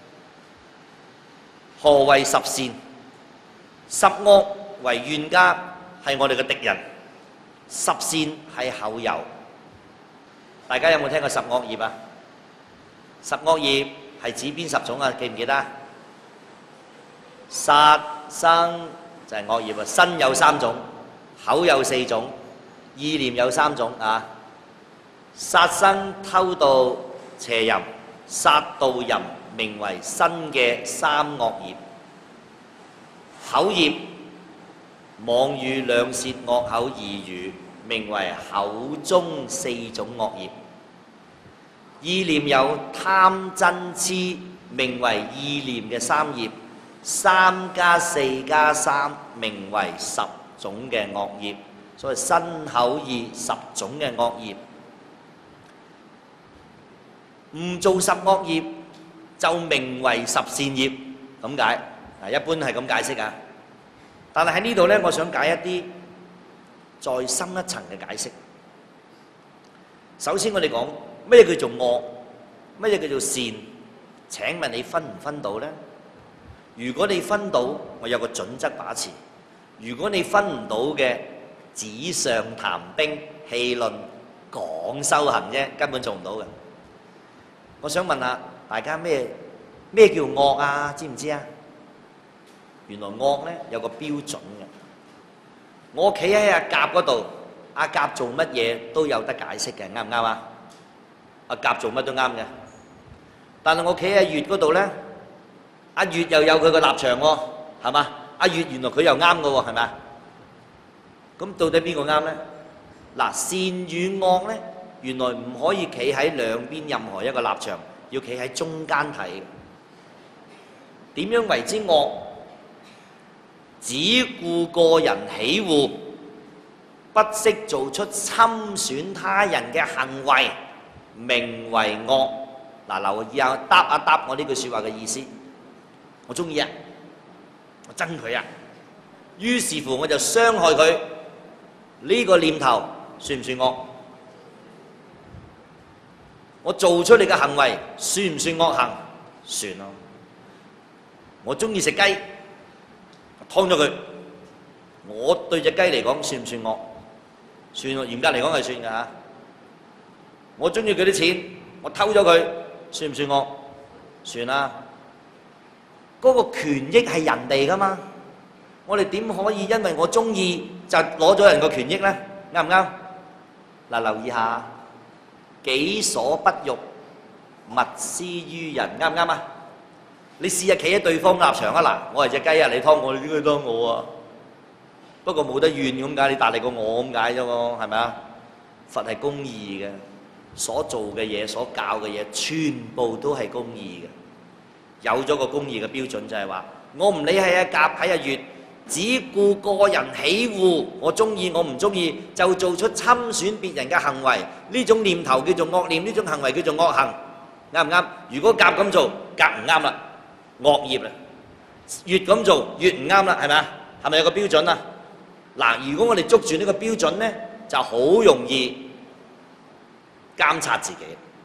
何為十善。十惡為怨家，係我哋嘅敵人；十善係後有。大家有冇聽過十惡業啊？十惡業係指邊10種啊？記唔記得？殺生就係惡業啊！身有3種，口有4種，意念有3種啊！殺生、偷盜、邪淫、殺盜淫，名為身嘅3惡業。口業，妄語兩舌惡口異語，名為口中4種惡業。意念有貪嗔痴，名為意念嘅3業。3加4加3，名為10種嘅惡業。所以身口意10種嘅惡業，唔做10惡業就名為10善業，咁解。一般係咁解釋啊，但係喺呢度呢，我想解一啲再深一層嘅解釋。首先我哋講咩叫做惡，咩叫做善？請問你分唔分到呢？如果你分到，我有個準則把持；如果你分唔到嘅，紙上談兵、戲論講修行啫，根本做唔到嘅。我想問下大家咩叫惡啊？知唔知啊？原來惡咧有個標準嘅。我企喺阿甲嗰度，阿甲做乜嘢都有得解釋嘅，啱唔啱啊？阿甲做乜都啱嘅。但係我企喺阿乙嗰度咧，阿乙又有佢個立場喎，係嘛？阿乙原來佢又啱嘅喎，係咪啊？咁到底邊個啱咧？嗱，善與惡咧，原來唔可以企喺兩邊任何一個立場，要企喺中間睇。點樣為之惡？只顧個人喜惡，不惜做出侵損他人嘅行為，名為惡。嗱，留意下答我呢句説話嘅意思。我中意啊，我憎佢啊，於是乎我就傷害佢。呢個念頭算唔算惡？我做出嚟嘅行為算唔算惡行？算咯。我中意食雞，劏咗佢，我對隻雞嚟講算唔算惡？算喎，嚴格嚟講係算㗎嚇。我中意佢啲錢，我偷咗佢，算唔算惡？算啦。嗰個權益係人哋㗎嘛，我哋點可以因為我中意就攞咗人個權益咧？啱唔啱？嗱，留意下，己所不欲，勿施於人，啱唔啱啊？你試下企喺對方立場啊！嗱，我係隻雞啊，你劏我，你點解劏我啊？不過冇得怨咁解，你大力過我咁解啫喎，係咪啊？佛係公義嘅，所做嘅嘢、所教嘅嘢，全部都係公義嘅。有咗個公義嘅標準就係話，我唔理係阿甲喺阿乙，只顧個人喜惡，我中意我唔中意，就做出侵損別人嘅行為。呢種念頭叫做惡念，呢種行為叫做惡行，啱唔啱？如果甲咁做，甲唔啱啦。惡業啦，越咁做越唔啱啦，係咪啊？係咪有個標準啊？ 嗱，如果我哋捉住呢個標準呢，就好容易監察自己。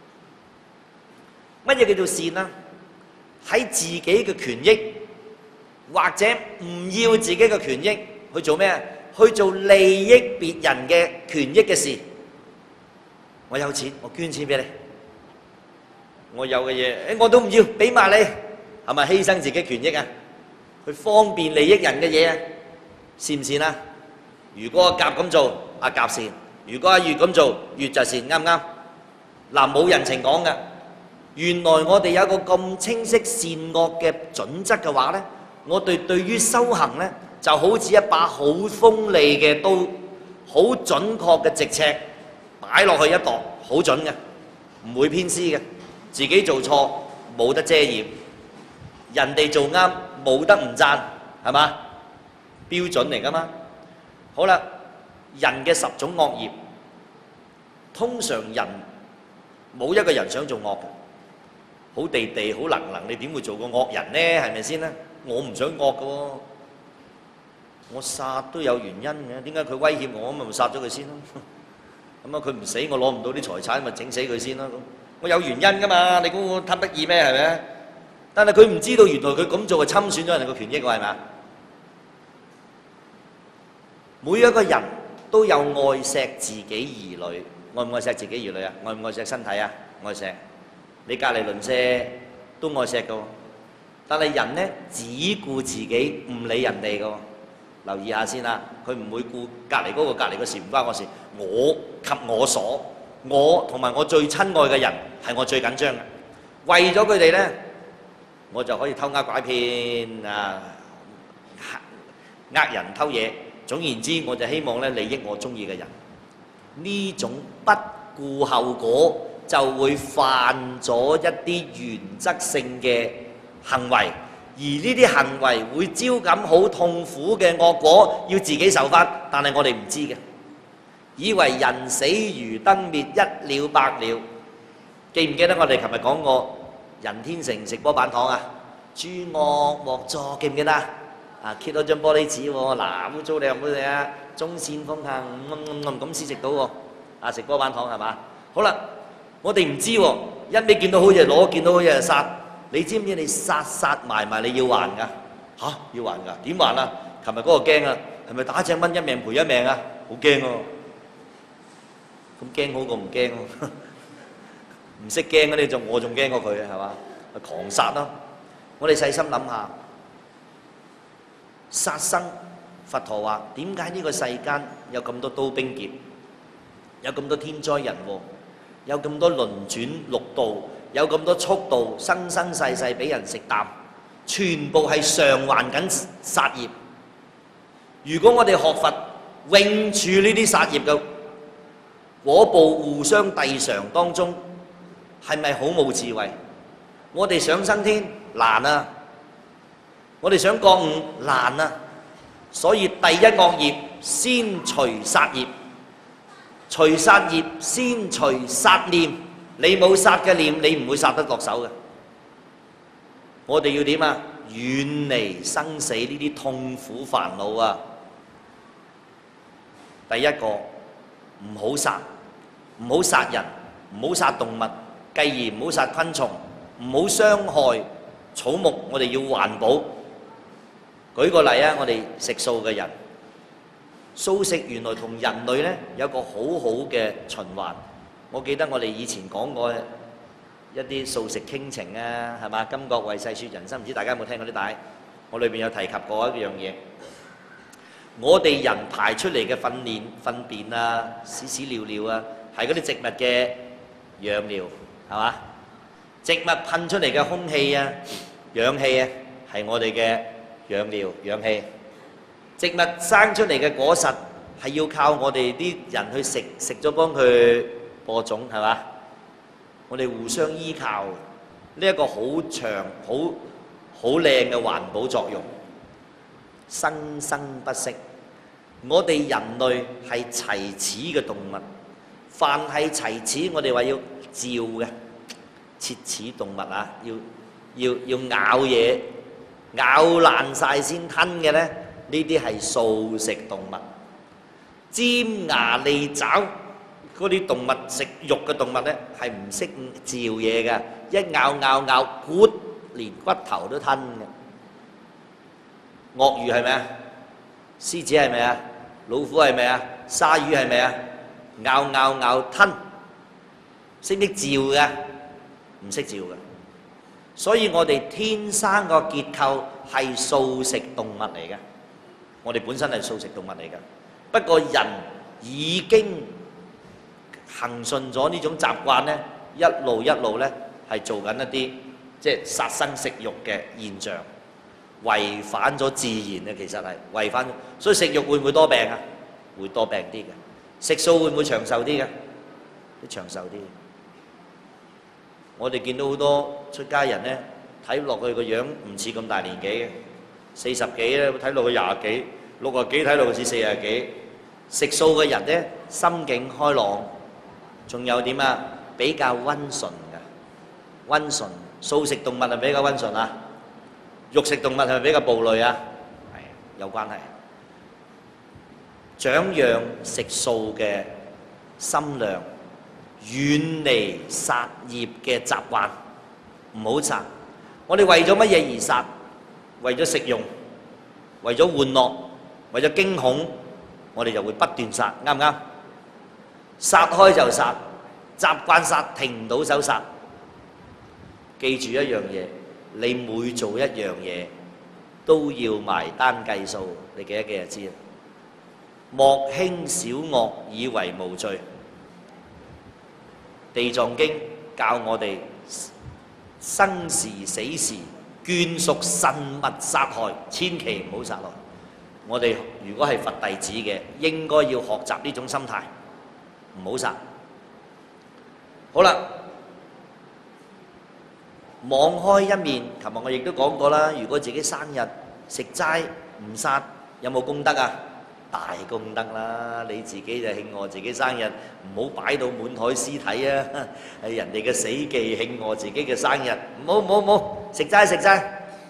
乜嘢叫做善啊？喺自己嘅權益或者唔要自己嘅權益去做咩啊？去做利益別人嘅權益嘅事。我有錢，我捐錢俾你。我有嘅嘢，我都唔要，俾埋你，係咪犧牲自己權益啊？去方便利益人嘅嘢啊？善唔善啊？如果阿甲咁做，阿甲善；如果阿乙咁做，乙就善，啱唔啱？嗱，冇人情講嘅。原來我哋有個咁清晰善惡嘅準則嘅話呢，我哋對於修行呢，就好似一把好鋒利嘅刀，好準確嘅直尺擺落去一度，好準嘅，唔會偏私嘅。自己做錯冇得遮掩，人哋做啱冇得唔讚，係嘛？標準嚟㗎嘛。好啦，人嘅10種惡業，通常人冇一個人想做惡嘅，好地地好能，你點會做個惡人呢？係咪先呢？我唔想惡嘅喎，我殺都有原因嘅。點解佢威脅我，咁咪殺咗佢先咯？咁啊，佢唔死，我攞唔到啲財產，咪整死佢先咯。我有原因㗎嘛？你估我貪得意咩？係咪？但係佢唔知道，原來佢咁做係侵損咗人哋嘅權益喎，係咪啊？每一個人都有愛錫自己兒女，愛唔愛錫自己兒女啊？愛唔愛錫身體啊？愛錫。你隔離鄰舍都愛錫㗎喎，但係人呢，只顧自己，唔理人哋㗎喎。留意下先啦，佢唔會顧隔離嗰個，隔離嘅事唔關我事，我及我所。我同埋我最親愛嘅人係我最緊張嘅，為咗佢哋呢，我就可以偷呃拐騙啊，呃人偷嘢。總言之，我就希望咧利益我中意嘅人。呢種不顧後果就會犯咗一啲原則性嘅行為，而呢啲行為會招感好痛苦嘅惡果，要自己受返。但係我哋唔知嘅。以為人死如燈滅，一了百了。記唔記得我哋琴日講過人天成食波板糖啊？諸惡莫作，記唔記得啊？揭咗張玻璃紙喎，嗱，污糟你又唔好食啊！中線風行咁先食到喎。啊，食波板糖係嘛？好啦，我哋唔知喎，一味見到好嘢攞，見到好嘢就殺。你知唔知你殺埋你要還㗎？嚇，要還㗎？點還啊？琴日嗰個驚啊，係咪打隻蚊一命賠一命啊？好驚喎！咁驚好過唔驚喎，唔識驚嗰啲我仲驚過佢係嘛？狂殺咯！我哋細心諗下，殺生，佛陀話點解呢個世間有咁多刀兵劫，有咁多天災人禍，有咁多輪轉六道，有咁多速度，生生世世俾人食啖，全部係償還緊殺業。如果我哋學佛永處呢啲殺業嘅果報互相遞償當中，係咪好冇智慧？我哋想生天難啊，我哋想覺悟難啊，所以第一惡業先除殺業，除殺業先除殺念。你冇殺嘅念，你唔會殺得落手嘅。我哋要點啊？遠離生死呢啲痛苦煩惱啊！第一個唔好殺，唔好殺人，唔好殺動物，繼而唔好殺昆蟲，唔好傷害草木。我哋要環保。舉個例啊，我哋食素嘅人，素食原來同人類呢有個好好嘅循環。我記得我哋以前講過一啲素食傾情啊，係嘛？今國為世說人生，唔知大家有冇聽過啲帶？我裏邊有提及過一樣嘢。我哋人排出嚟嘅糞便啊、屎屎尿尿啊，係嗰啲植物嘅養料，係嘛？植物噴出嚟嘅空氣啊、氧氣啊，係我哋嘅養料、氧氣。植物生出嚟嘅果實係要靠我哋啲人去食，食咗幫佢播種，係嘛？我哋互相依靠，呢一個好長、好靚嘅環保作用，生生不息。我哋人類係齊齒嘅動物，凡係齊齒，我哋話要嚼嘅切齒動物啊，要咬嘢，咬爛晒先吞嘅呢，呢啲係素食動物。 尖牙利爪嗰啲動物食肉嘅動物咧，係唔識嚼嘢㗎，一咬骨連骨頭都吞嘅。鱷魚係咪啊？獅子係咪啊？老虎係咪啊？鯊魚係咪啊？咬吞，識唔識嚼㗎？唔識嚼㗎。所以我哋天生個結構係素食動物嚟嘅，我哋本身係素食動物嚟嘅。不過人已經行順咗呢種習慣咧，一路咧係做緊一啲即係殺生食肉嘅現象，違反咗自然嘅，其實係違反。所以食肉會唔會多病啊？會多病啲嘅。食素會唔會長壽啲嘅？都長壽啲。我哋見到好多出家人咧，睇落去個樣唔似咁大年紀嘅，40幾咧，睇落去20幾，60幾睇落去似40幾。食素嘅人咧，心境開朗，仲有點啊？比較溫順嘅，溫順。素食動物係比較溫順啊，肉食動物係咪比較暴戾啊？係有關係。長養食素嘅心量，遠離殺業嘅習慣，唔好殺。我哋為咗乜嘢而殺？為咗食用，為咗玩樂，為咗驚恐，我哋就會不斷殺，啱唔啱？殺開就殺，習慣殺，停唔到手殺。記住一樣嘢，你每做一樣嘢都要埋單計數，你記一記就知啦。莫輕小惡，以為無罪。地藏經教我哋生時死時眷屬慎勿殺害，千祈唔好殺害。我哋如果係佛弟子嘅，應該要學習呢種心態，唔好殺。好啦，網開一面，琴日我亦都講過啦。如果自己生日食齋唔殺，有冇功德啊？大功德啦！你自己就慶賀自己生日，唔好擺到滿台屍體啊！係人哋嘅死忌，慶賀自己嘅生日，唔好食齋食齋。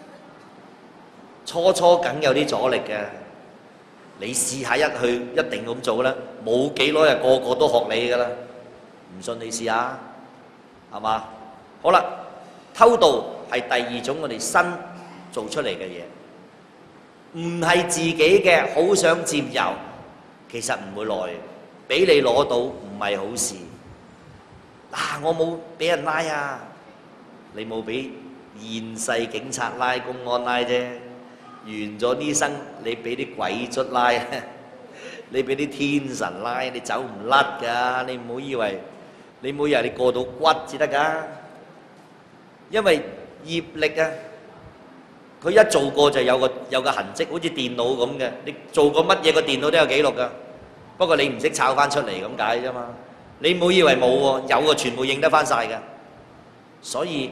初梗有啲阻力嘅，你試下一去一定咁做啦，冇幾耐就個個都學你噶啦。唔信你試下，係嘛？好啦，偷盜係第二種我哋新做出嚟嘅嘢。唔係自己嘅，好想佔有，其實唔會來，俾你攞到唔係好事。我冇俾人拉啊，你冇俾現世警察拉、公安拉啫。完咗呢生，你俾啲鬼卒拉，你俾啲天神拉，你走唔甩㗎。你唔好以為你過到骨至得㗎，因為業力啊。佢一做過就有個痕跡，好似電腦咁嘅。你做過乜嘢個電腦都有記錄㗎，不過你唔識抄翻出嚟咁解啫嘛。你唔好以為冇喎，有個全部認得翻晒㗎。所以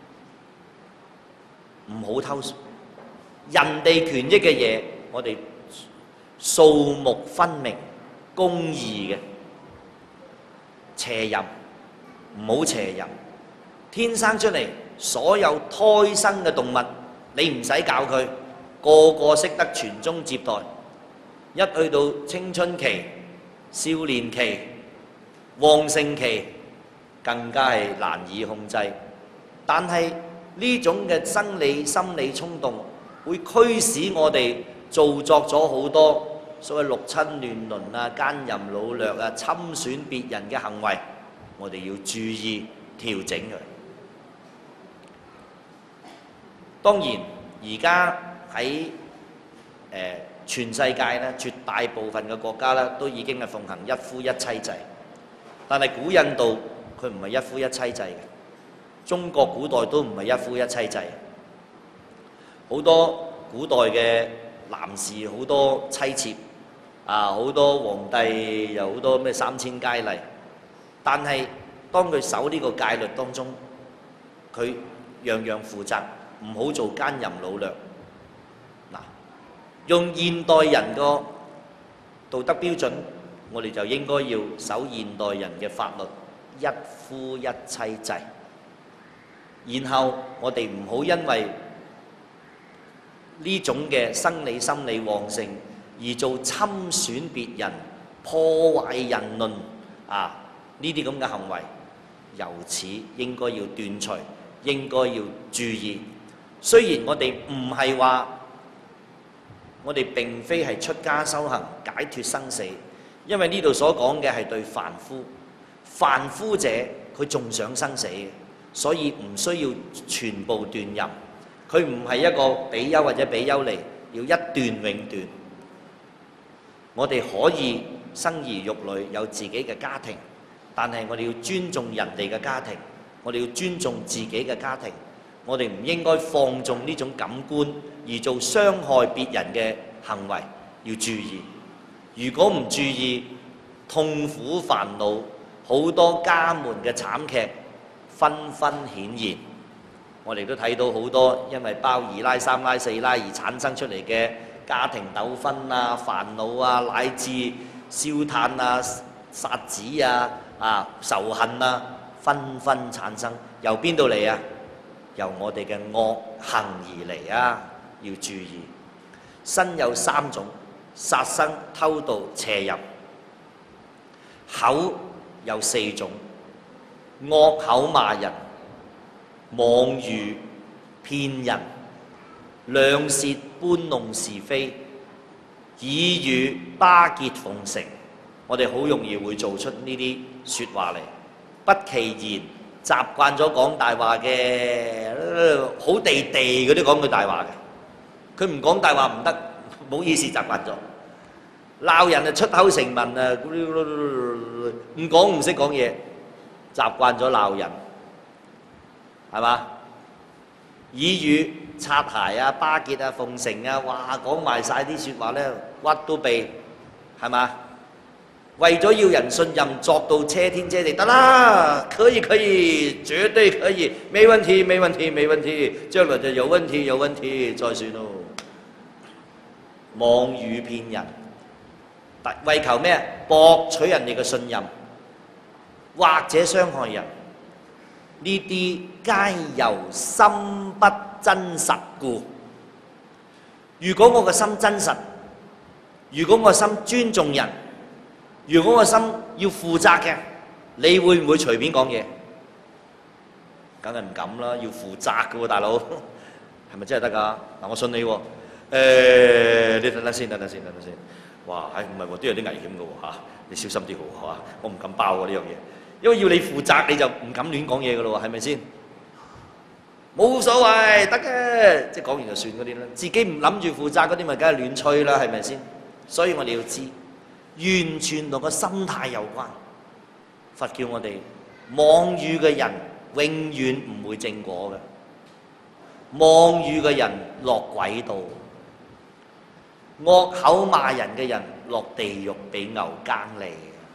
唔好偷人哋權益嘅嘢，我哋數目分明、公義嘅。邪淫唔好邪淫，天生出嚟所有胎生嘅動物。你唔使教佢，個個識得傳宗接代。一去到青春期、少年期、旺盛期，更加係難以控制。但係呢種嘅生理心理衝動，會驅使我哋做作咗好多所謂六親亂倫啊、奸淫擄掠啊、侵損別人嘅行為，我哋要注意調整佢。當然，而家喺全世界咧，絕大部分嘅國家咧，都已經係奉行一夫一妻制。但係古印度佢唔係一夫一妻制嘅，中國古代都唔係一夫一妻制。好多古代嘅男士好多妻妾啊，好多皇帝又好多咩3000佳麗。但係當佢守呢個戒律當中，佢樣樣負責。唔好做奸淫擄掠。嗱，用現代人個道德標準，我哋就應該要守現代人嘅法律，一夫一妻制。然後我哋唔好因為呢種嘅生理心理旺盛而做侵損別人破壞人倫啊呢啲咁嘅行為，由此應該要斷除，應該要注意。雖然我哋唔係話，我哋並非係出家修行解脫生死，因為呢度所講嘅係對凡夫，凡夫者佢仲想生死嘅，所以唔需要全部斷淫。佢唔係一個比丘或者比丘尼要一斷永斷。我哋可以生兒育女，有自己嘅家庭，但係我哋要尊重人哋嘅家庭，我哋要尊重自己嘅家庭，我哋唔應該放縱呢種感官而做傷害別人嘅行為，要注意。如果唔注意，痛苦煩惱，好多家門嘅慘劇紛紛顯現。我哋都睇到好多因為包二奶、三奶、四奶而產生出嚟嘅家庭糾紛啊、煩惱啊，乃至燒炭啊、殺子啊、仇恨啊，紛紛產生。由邊度嚟啊？由我哋嘅惡行而嚟啊！要注意，身有三種：殺生、偷盜、邪淫；口有四種：惡口罵人、妄語騙人、兩舌搬弄是非、耳語巴結奉承。我哋好容易會做出呢啲説話嚟，不其然習慣咗講大話嘅，好地地嗰啲講句大話嘅，佢唔講大話唔得，冇意思習慣咗。鬧人啊出口成文啊，唔講唔識講嘢，習慣咗鬧人，係嘛？耳語擦鞋啊、巴結啊、奉承啊，哇講埋晒啲説話咧，屈都避，係嘛？為咗要人信任，作到車天車地得啦，可以可以，絕對可以，沒問題沒問題沒問題，將來就有問題有問題再算咯。妄語騙人，為求咩？博取人哋嘅信任，或者傷害人，呢啲皆由心不真實故。如果我個心真實，如果我個心尊重人，如果我個心要負責嘅，你會唔會隨便講嘢？梗係唔敢啦，要負責嘅喎，大佬，係咪真係得㗎？嗱，我信你喎。你等等先，等等先，等等先。哇，唔係喎，都有啲危險嘅喎嚇，你小心啲好嚇，我唔敢包喎呢樣嘢，因為要你負責，你就唔敢亂講嘢嘅咯喎，係咪先？冇所謂，得嘅，即係講完就算嗰啲啦。自己唔諗住負責嗰啲，咪梗係亂吹啦，係咪先？所以我哋要知。完全同個心態有關。佛叫我哋妄語嘅人永遠唔會正果嘅，妄語嘅人落鬼道，惡口罵人嘅人落地獄俾牛耕嚟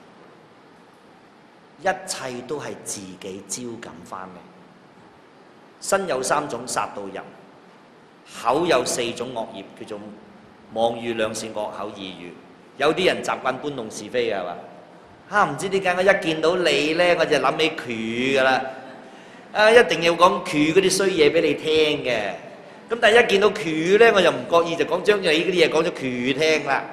嘅，一切都係自己招感翻嚟。身有三種殺盜淫，口有四種惡業，叫做妄語、兩舌、惡口、耳語。有啲人習慣搬弄是非嘅係嘛？唔知點解我一見到你咧，我就諗起佢噶啦。一定要講佢嗰啲衰嘢俾你聽嘅。咁但係一見到佢咧，我就唔覺意就講將你嗰啲嘢講咗佢聽啦。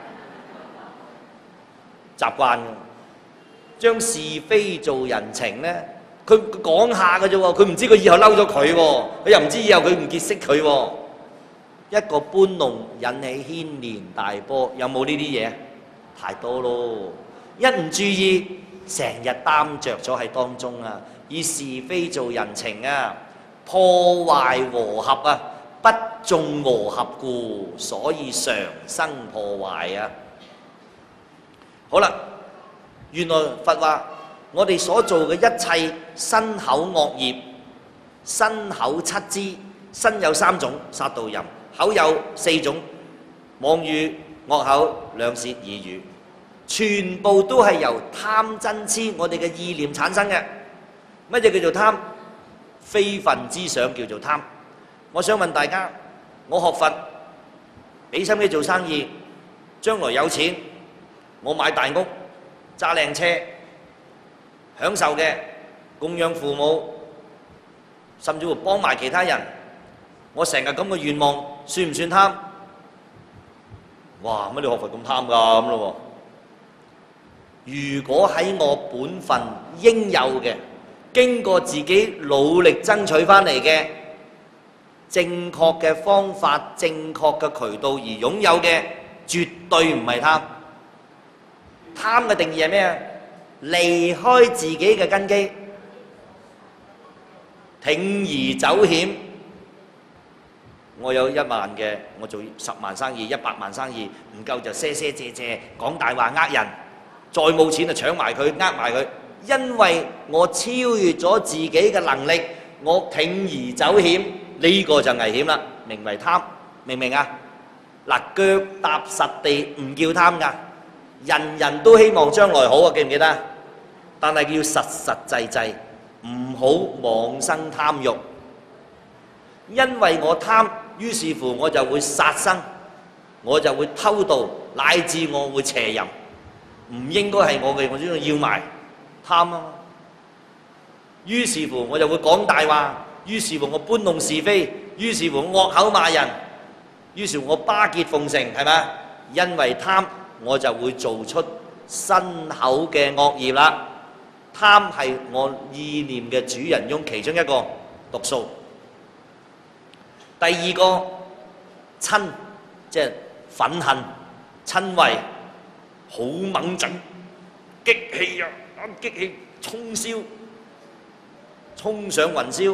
習慣將是非做人情咧，佢講下嘅啫喎，佢唔知佢以後嬲咗佢喎，佢又唔知以後佢唔結識佢喎。一個搬弄引起牽連大波，有冇呢啲嘢？太多咯！一唔注意，成日擔着咗喺當中啊，以是非做人情啊，破壞和合啊，不重和合故，所以常生破壞啊。好啦，原來佛話我哋所做嘅一切身口惡業，身口七支，身有三種殺盜淫，口有四種妄語、惡口、兩舌、耳語，全部都係由貪嗔痴我哋嘅意念產生嘅。乜嘢叫做貪？非分之想叫做貪。我想問大家，我學佛，俾心機做生意，將來有錢，我買大屋，揸靚車，享受嘅，供養父母，甚至乎幫埋其他人，我成日咁嘅願望，算唔算貪？哇！乜你學佛咁貪㗎咁咯喎？ 如果喺我本分應有嘅，經過自己努力爭取翻嚟嘅正確嘅方法、正確嘅渠道而擁有嘅，絕對唔係貪。貪嘅定義係咩啊？離開自己嘅根基，鋌而走險。我有1萬嘅，我做10萬生意、100萬生意，唔夠就賒借，講大話呃人，再冇錢就搶埋佢，呃埋佢。因為我超越咗自己嘅能力，我鋌而走險，呢個就危險啦，名為貪，明唔明啊？嗱，腳踏實地唔叫貪㗎，人人都希望將來好啊，記唔記得？但係要實實際際，唔好妄生貪欲。因為我貪，於是乎我就會殺生，我就會偷盜，乃至我會邪淫，唔應該係我嘅，我先要埋。貪啊！於是乎我就會講大話，於是乎我搬弄是非，於是乎我惡口罵人，於是乎我巴結奉承，係咪？因為貪，我就會做出身口嘅惡業啦。貪係我意念嘅主人翁其中一個毒素。第二個嗔，即係憤恨、嗔恚，好猛整，激氣啊！激氣衝燒，衝上雲霄。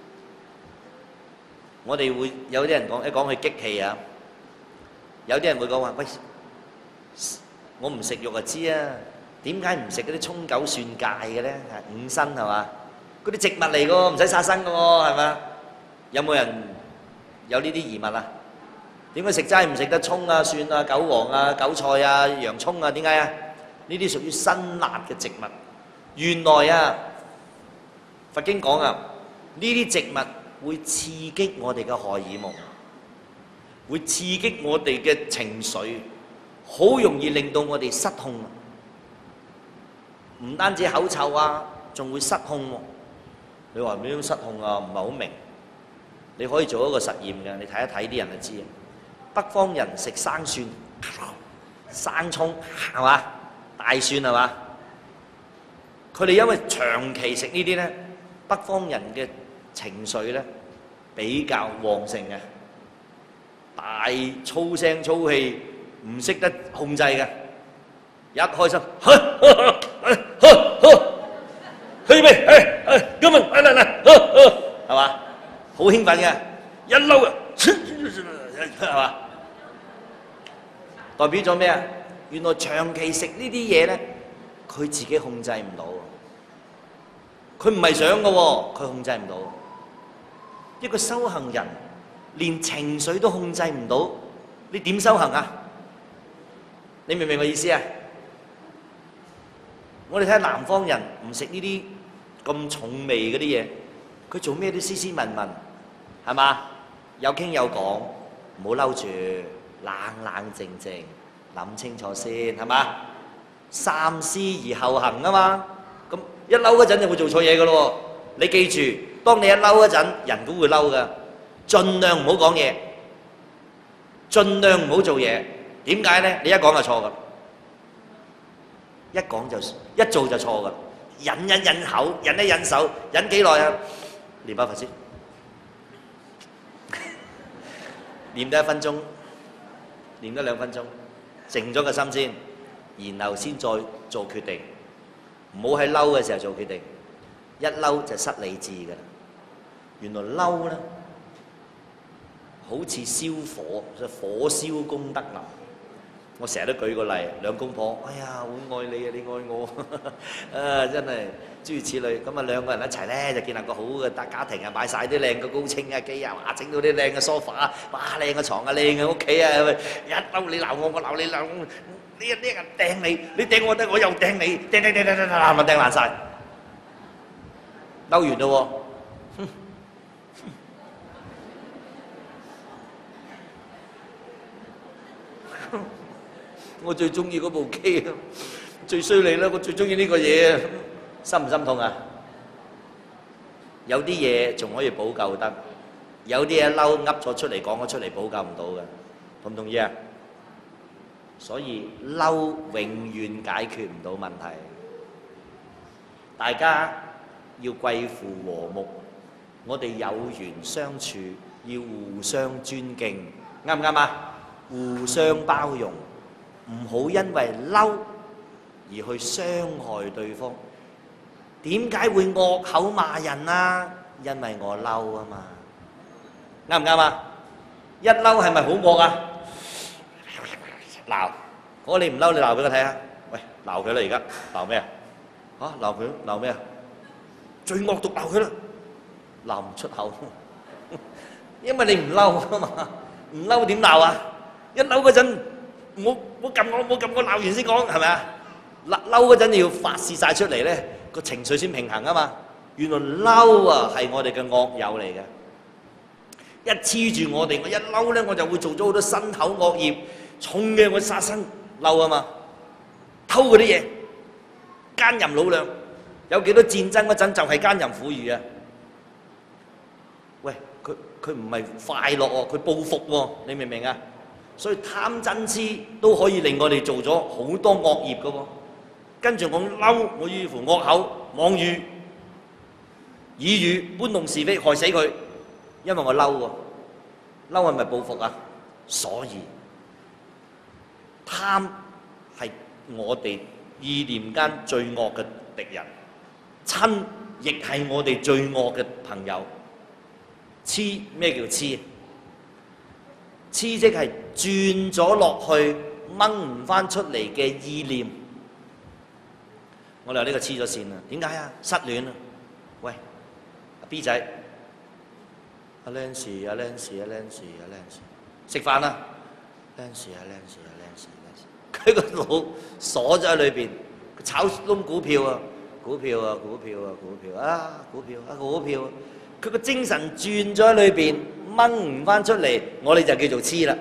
我哋會有啲人講，一講佢激氣啊，有啲人會講話：喂，我唔食肉就知啊，點解唔食嗰啲葱韭蒜芥嘅咧？5辛係嘛？嗰啲植物嚟㗎，唔使殺生㗎喎，係咪？有冇人有呢啲疑問啊？點解食齋唔食得葱啊、蒜啊、韭黃啊、韭菜啊、洋葱啊？點解啊？呢啲屬於辛辣嘅植物。原來啊，佛經講啊，呢啲植物會刺激我哋嘅荷爾蒙，會刺激我哋嘅情緒，好容易令到我哋失控。唔單止口臭啊，仲會失控喎。你話點樣失控啊？唔係好明。你可以做一個實驗嘅，你睇一睇啲人就知。北方人食生蒜、生葱係嘛？大蒜係嘛？佢哋因為長期食呢啲咧，北方人嘅情緒咧比較旺盛嘅，大粗聲粗氣，唔識得控制嘅，一開心，去未？今日嚟，係嘛？好興奮嘅，一嬲啊，係嘛？代表咗咩啊？原來長期食呢啲嘢咧，佢自己控制唔到，佢唔係想嘅喎，佢控制唔到。一個修行人連情緒都控制唔到，你點修行啊？你明唔明我意思啊？我哋睇下南方人唔食呢啲咁重味嗰啲嘢，佢做咩都斯斯文文，係嘛？有傾有講，唔好嬲住，冷冷靜靜。諗清楚先，係嘛？三思而後行啊嘛。咁一嬲嗰陣就會做錯嘢噶咯。你記住，當你一嬲嗰陣，人都會嬲噶。盡量唔好講嘢，盡量唔好做嘢。點解咧？你一講就錯噶，一講就一做就錯噶。忍一忍口，忍一忍手，忍幾耐啊？念把佛先，念得1分鐘，念得2分鐘。靜咗個心先，然後先再做決定，唔好喺嬲嘅時候做決定，一嬲就失理智㗎啦。原來嬲咧，好似燒火，火燒功德林。我成日都舉個例，兩公婆，哎呀，好愛你啊，你愛我，啊真係諸如此類。咁啊兩個人一齊咧就建立個好嘅大家庭啊，買曬啲靚嘅高清啊機啊，哇整到啲靚嘅梳化，哇靚嘅牀啊，靚嘅屋企啊，一嬲你鬧我，我鬧你鬧我，呢一啲人掟你，你掟我得我又掟你，掟咪掟爛曬，嬲完咯喎。我最中意嗰部機啊，最衰你啦！我最中意呢個嘢啊，心唔心痛啊？有啲嘢仲可以補救得，有啲嘢嬲噏咗出嚟講咗出嚟補救唔到嘅，同唔同意啊？ 所以嬲永遠解決唔到問題。大家要貴乎和睦，我哋有緣相處，要互相尊敬，啱唔啱啊？互相包容，唔好因為嬲而去傷害對方。點解會惡口罵人啊？因為我嬲啊嘛，啱唔啱啊？一嬲係咪好惡啊？鬧，我你唔嬲，你鬧俾我睇下。喂，鬧佢啦！而家鬧咩啊？嚇，鬧佢鬧咩啊？最惡毒鬧佢啦！鬧唔出口，因為你唔嬲啊嘛，唔嬲點鬧啊？一嬲嗰陣，冇撳我鬧完先講，係咪啊？嬲嗰陣要發泄曬出嚟咧，個情緒先平衡啊嘛。原來嬲啊係我哋嘅惡友嚟嘅，一黐住我哋，我一嬲咧我就會做咗好多身口惡業，重嘅我殺生嬲啊嘛，偷嗰啲嘢，奸淫擄掠，有幾多戰爭嗰陣就係奸淫婦孺啊！喂，佢唔係快樂喎，佢報復喎，你明唔明啊？所以貪嗔痴都可以令我哋做咗好多惡業嘅喎。跟住我嬲，我於乎惡口妄語、耳語搬弄是非，害死佢，因為我嬲喎。嬲係咪報復啊？所以貪係我哋意念間最惡嘅敵人，嗔亦係我哋最惡嘅朋友。痴，咩叫痴？痴即係轉咗落去掹唔翻出嚟嘅意念。我哋話呢個黐咗線啊！點解啊？失戀啊！喂，阿 B 仔，阿 Lance 食飯啦！Lance，佢個腦鎖咗喺裏邊，炒窿股票啊！佢個精神轉咗喺裏邊，掹唔翻出嚟，我哋就叫做痴啦。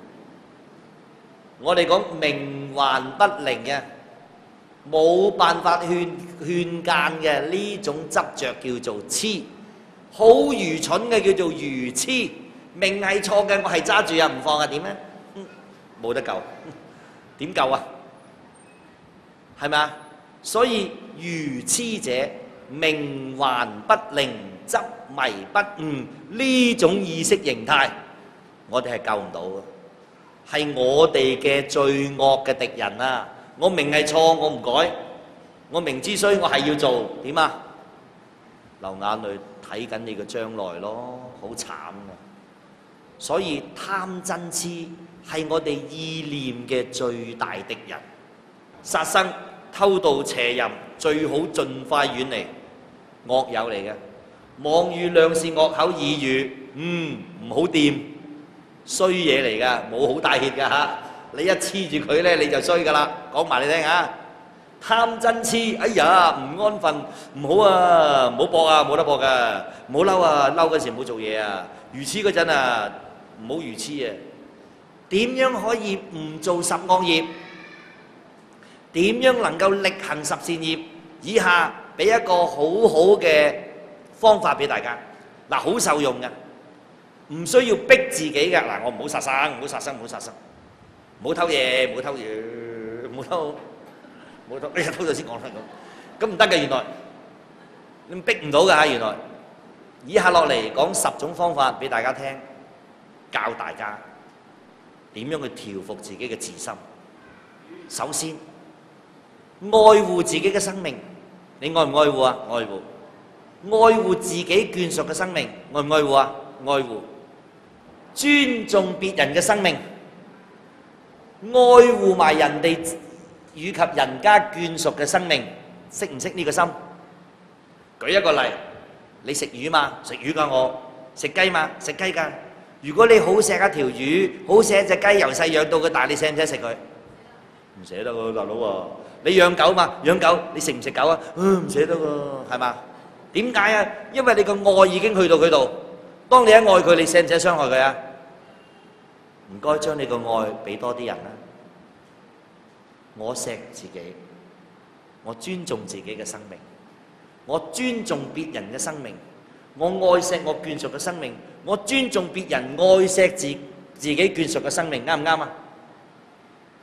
我哋講冥頑不靈嘅，冇辦法勸諫嘅呢種執着叫做痴，好愚蠢嘅叫做愚痴。明係錯嘅，我係揸住啊，唔放啊，點咧？冇得救，點救啊？係咪啊？所以愚痴者，冥頑不靈，執迷不悟，呢種意識形態，我哋係救唔到嘅，係我哋嘅最惡嘅敵人啊！我明係錯，我唔改；我明知衰，我係要做，點啊？流眼淚睇緊你嘅將來咯，好慘㗎！所以貪嗔痴係我哋意念嘅最大敵人，殺生、偷盜、邪淫，最好盡快遠離，惡友嚟嘅。妄語兩舌惡口耳語，唔好掂，衰嘢嚟㗎，冇好大氣㗎嚇。你一黐住佢咧，你就衰㗎啦。講埋你聽嚇，貪嗔痴，哎呀唔安分，唔好啊，唔好搏啊，冇得搏㗎，唔好嬲啊，嬲嗰時唔好做嘢啊，愚痴嗰陣啊，唔好愚痴啊。點樣可以唔做十惡業？點樣能夠力行十善業？以下俾一個好好嘅方法俾大家，嗱，好受用嘅，唔需要逼自己嘅。嗱，我唔好殺生，唔好殺生，唔好殺生，唔好偷嘢，唔好偷嘢，唔好偷，唔好偷，哎呀，偷咗先講啦咁唔得嘅，原來你逼唔到㗎嚇，原來。以下落嚟講10種方法俾大家聽，教大家點樣去調服自己嘅自心。首先，愛護自己嘅生命，你愛唔愛護啊？愛護。愛護自己眷屬嘅生命，愛唔愛護啊？愛護。尊重別人嘅生命，愛護埋人哋以及人家眷屬嘅生命，識唔識呢個心？舉一個例，你食魚嘛？食魚㗎我，食雞嘛？食雞㗎。如果你好錫一條魚，好錫隻雞，由細養到佢大，你捨唔捨食佢？唔捨得喎，大佬啊！你養狗嘛？養狗，你食唔食狗啊？唔捨得喎，係嘛？點解啊？因為你個愛已經去到佢度。當你一愛佢，你捨唔捨傷害佢啊？唔該，將你個愛俾多啲人啦。我錫自己，我尊重自己嘅生命，我尊重別人嘅生命，我愛錫我眷屬嘅生命，我尊重別人愛錫自己眷屬嘅生命，啱唔啱啊？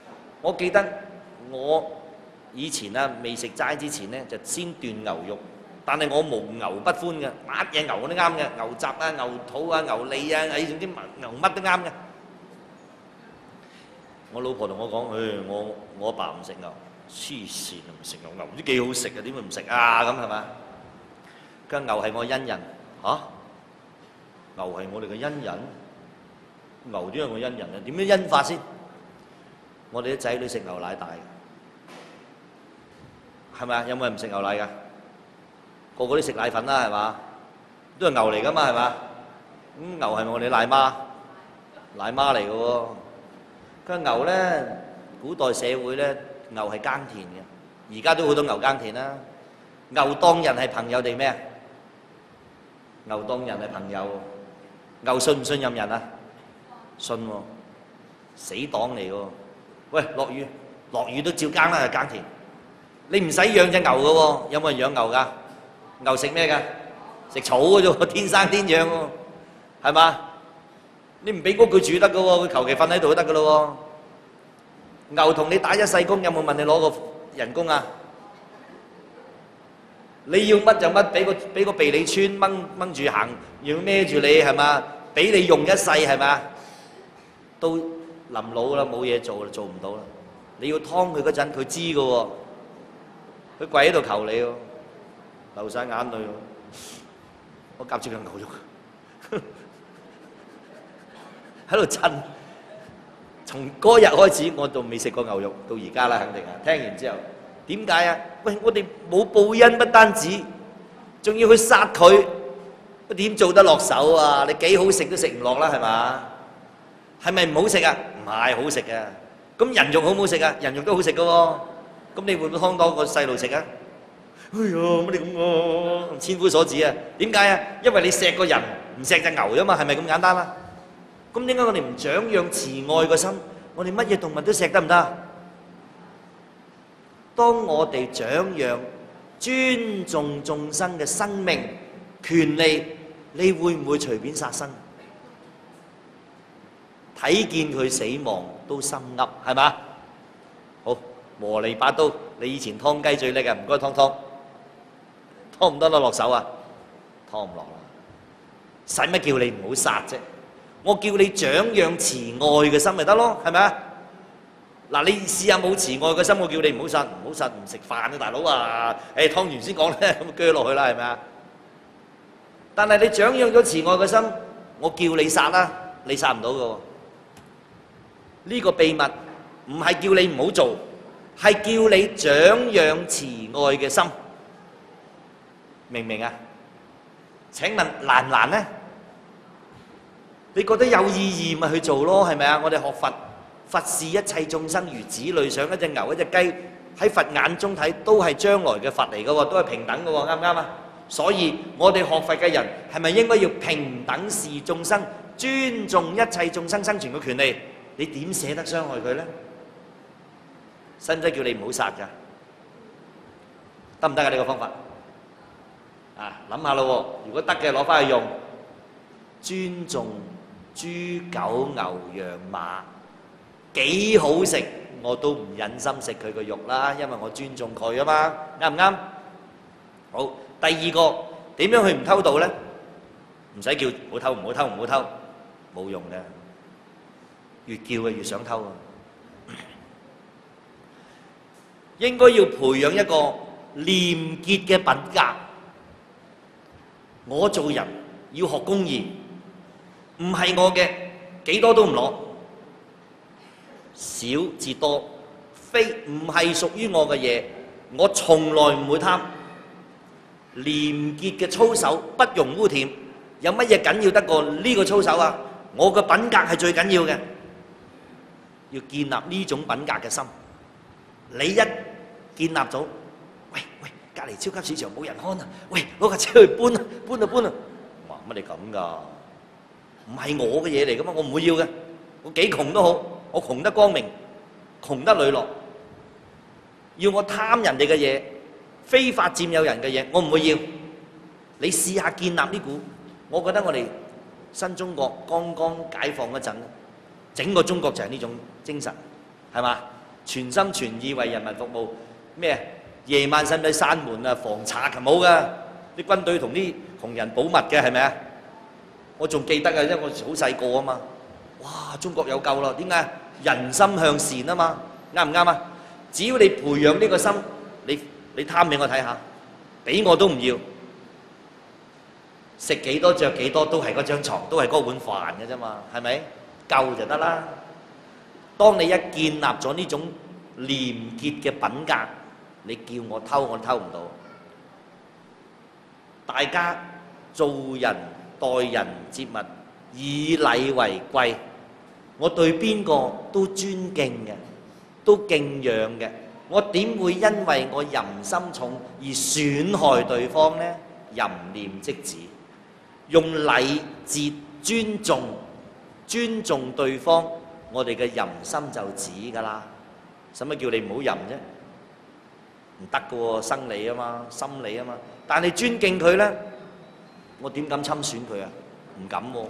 我記得我以前啊未食齋之前咧，就先斷牛肉，但係我無牛不歡嘅，乜嘢牛我都啱嘅，牛雜啊、牛肚啊、牛脷啊，總之牛乜都啱嘅。我老婆同我講：我阿爸唔食牛，黐線啊！唔食牛，牛唔知幾好食啊，點會唔食啊？咁係嘛？佢話牛係我恩人嚇，牛係我哋嘅恩人，牛點係我恩人啊？點樣恩法先？我哋啲仔女食牛奶大嘅，係咪啊？有冇人唔食牛奶㗎？個個都食奶粉啦，係嘛？都係牛嚟㗎嘛，係嘛？咁牛係我哋奶媽嚟嘅喎。佢牛咧，古代社會咧，牛係耕田嘅，而家都好多牛耕田啦。牛當人係朋友定咩啊？牛當人係朋友。牛信唔信任人啊？信喎，死黨嚟喎。喂，落雨都照耕啦，係耕田。你唔使養隻牛嘅喎，有冇人養牛㗎？牛食咩㗎？食草嘅啫喎，天生天養喎，係嘛？你唔俾屋佢住得嘅喎，佢求其瞓喺度都得嘅咯喎。牛同你打一世工，有冇問你攞個人工啊？你要乜就乜，俾個鼻你穿掹住行，要孭住你係嘛？俾你用一世係嘛？到臨老啦，冇嘢做啦，做唔到啦。你要劏佢嗰陣，佢知嘅喎，佢跪喺度求你喎，流曬眼淚喎。我夾住個牛肉喺度震。從嗰日開始，我就未食過牛肉，到而家啦，肯定啊！聽完之後，點解啊？喂，我哋冇報恩，不單止，仲要去殺佢，點做得落手啊？你幾好食都食唔落啦，係嘛？係咪唔好食啊？唔係好食嘅。咁人肉好唔好食啊？人肉都好食嘅喎。咁你會唔會劏多個細路食啊？哎呀，乜你咁喎？千夫所指啊！點解啊？因為你錫個人，唔錫隻牛啫嘛，係咪咁簡單啊？咁點解我哋唔長養慈愛個心？我哋乜嘢動物都錫得唔得？當我哋長養尊重眾生嘅生命權利，你會唔會隨便殺生？睇見佢死亡都心噏，係嘛？好，磨利把刀，你以前劏雞最叻嘅，唔該劏唔得落手啊？劏唔落啦，使乜叫你唔好殺啫？我叫你長養慈愛嘅心咪得咯，係咪啊？嗱，你試下冇慈愛嘅心，我叫你唔好殺，唔食飯啊，大佬啊！劏完先講咧，咁鋸落去啦，係咪啊？但係你長養咗慈愛嘅心，我叫你殺啦，你殺唔到嘅喎。呢個秘密唔係叫你唔好做，係叫你長養慈愛嘅心，明唔明啊？請問難唔難呢？你覺得有意義咪去做咯，係咪啊？我哋學佛，佛視一切眾生如子類，想一隻牛一隻雞，喺佛眼中睇都係將來嘅佛嚟嘅喎，都係平等嘅喎，啱唔啱啊？所以我哋學佛嘅人係咪應該要平等視眾生，尊重一切眾生生存嘅權利？你點捨得傷害佢呢？使唔使叫你唔好殺㗎？得唔得啊？呢個方法啊，諗下咯喎，如果得嘅攞翻去用，尊重豬狗牛羊馬幾好食，我都唔忍心食佢個肉啦，因為我尊重佢啊嘛，啱唔啱？好，第二個點樣去唔偷盜呢？唔使叫唔好偷，唔好偷，唔好偷，冇用嘅，越叫嘅越想偷啊！應該要培養一個廉潔嘅品格。我做人要學公義，唔係我嘅幾多都唔攞，少至多，非唔係屬於我嘅嘢，我從來唔會貪。廉潔嘅操守不容污染，有乜嘢緊要得過呢個操守啊？我嘅品格係最緊要嘅，要建立呢種品格嘅心。你一建立咗，喂，隔離超級市場冇人看啊！喂，攞架車去搬啊！哇，乜你咁噶？唔係我嘅嘢嚟噶嘛，我唔會要嘅。我幾窮都好，我窮得光明，窮得磊落。要我貪人哋嘅嘢，非法佔有人嘅嘢，我唔會要。你試下建立呢股，我覺得我哋新中國剛剛解放嗰陣，整個中國就係呢種精神，係嘛？ 全心全意為人民服務。咩？夜晚使唔使閂門啊？防賊係冇噶，啲軍隊同啲窮人保密嘅係咪啊？我仲記得啊，因為我好細個啊嘛。哇！中國有救啦，點解？人心向善啊嘛，啱唔啱啊？只要你培養呢個心，你貪俾我睇下，俾我都唔要。食幾多著幾多都係嗰張牀，都係嗰碗飯嘅啫嘛，係咪？夠就得啦。當你一建立咗呢種廉潔嘅品格，你叫我偷我都偷唔到。大家做人待人接物以禮為貴，我對邊個都尊敬嘅，都敬仰嘅。我點會因為我淫心重而損害對方呢？淫念即止，用禮節尊重對方，我哋嘅淫心就止㗎啦。使乜叫你唔好淫啫？唔得㗎喎，生理啊嘛，心理啊嘛。但係尊敬佢呢，我點敢侵損佢啊？唔敢喎。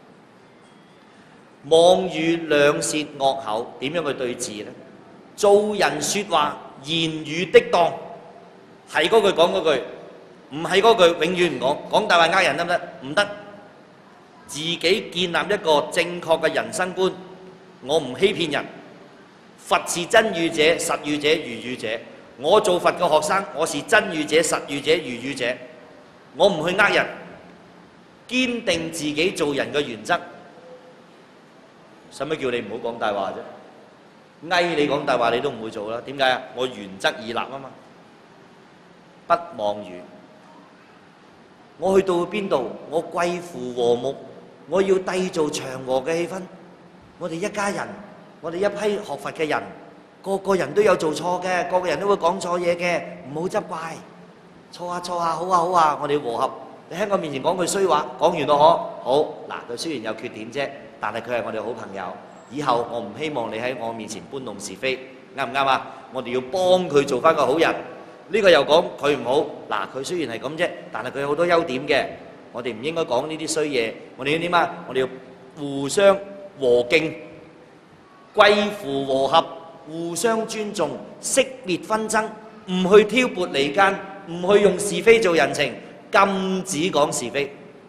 妄語兩舌惡口，點樣去對治呢？做人説話言語的當，係嗰句講嗰句，唔係嗰句永遠唔講。講大話呃人得唔得？唔得。自己建立一個正確嘅人生觀，我唔欺騙人。佛是真語者、實語者、如語者。我做佛嘅學生，我是真語者、實語者、如語者。我唔去呃人，堅定自己做人嘅原則。使乜叫你唔好講大話啫？翳你講大話你都唔會做啦。點解啊？我原則已立啊嘛。不妄語。我去到邊度，我貴乎和睦，我要締造祥和嘅氣氛。我哋一家人，我哋一批學佛嘅人，個個人都有做錯嘅，個個人都會講錯嘢嘅，唔好執怪。錯下錯下，好啊好啊，我哋要和合。你喺我面前講句衰話，講完咯嗬？好嗱，佢雖然有缺點啫，但係佢係我哋好朋友。以後我唔希望你喺我面前搬弄是非，啱唔啱啊？我哋要幫佢做翻個好人。呢個又講佢唔好，嗱佢雖然係咁啫，但係佢有好多優點嘅。我哋唔應該講呢啲衰嘢。我哋要點啊？我哋要互相和敬，貴乎和合，互相尊重，熄滅紛爭，唔去挑撥離間，唔去用是非做人情，禁止講是非。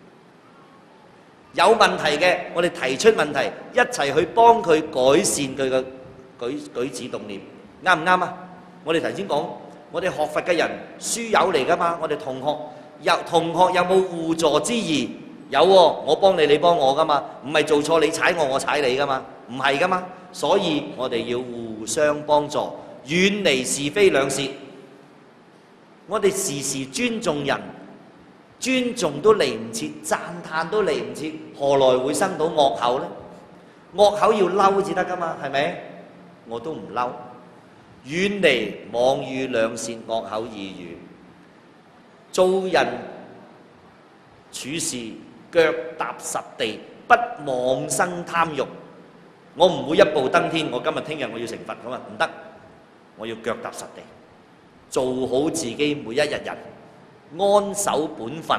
有問題嘅，我哋提出問題，一齊去幫佢改善佢嘅舉止動念，啱唔啱啊？我哋頭先講，我哋學佛嘅人書友嚟噶嘛，我哋同學有冇互助之義？有喎，我幫你，你幫我噶嘛，唔係做錯你踩我，我踩你噶嘛，唔係噶嘛。所以我哋要互相幫助，遠離是非兩舌。我哋時時尊重人。尊重都嚟唔切，讚歎都嚟唔切，何來會生到惡口呢？惡口要嬲至得噶嘛，係咪？我都唔嬲。遠離妄語兩舌惡口異語，做人處事腳踏實地，不妄生貪欲。我唔會一步登天，我今日聽日我要成佛咁啊，唔得！我要腳踏實地，做好自己每一日人。安守本分，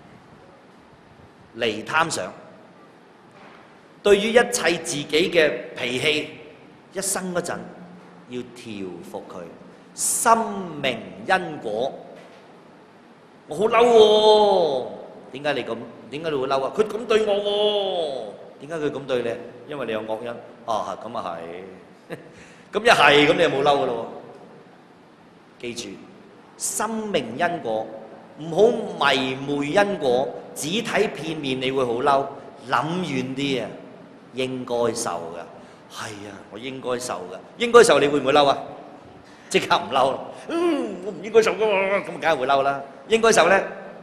離貪想。對於一切自己嘅脾氣，一生嗰陣要調服佢，心明因果。我好嬲喎，點解你咁？點解你會嬲啊？佢咁對我喎，點解佢咁對你？因為你有惡因。啊，咁啊係。咁一係咁，你就冇嬲噶咯喎。記住，心明因果。唔好迷昧因果，只睇片面，你會好嬲。諗遠啲啊，應該受噶。係啊，我應該受噶。應該受，你會唔會嬲啊？即刻唔嬲。我唔應該受噶嘛，咁梗係會嬲啦。應該受咧，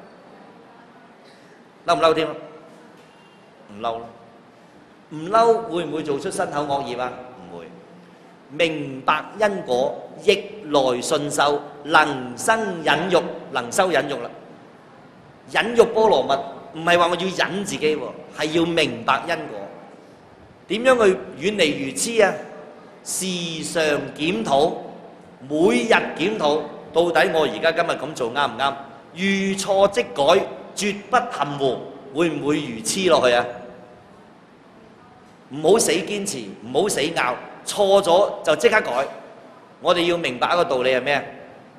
嬲唔嬲添？唔嬲咯。唔嬲會唔會做出身口惡業啊？唔會。明白因果，逆來順受，能生忍辱，能修忍辱啦。忍辱波羅蜜唔係話我要忍自己喎，係要明白因果。點樣去遠離愚痴啊？時常檢討，每日檢討，到底我而家今日咁做啱唔啱？遇錯即改，絕不含糊。會唔會愚痴落去啊？唔好死堅持，唔好死拗，錯咗就即刻改。 我哋要明白一個道理係咩？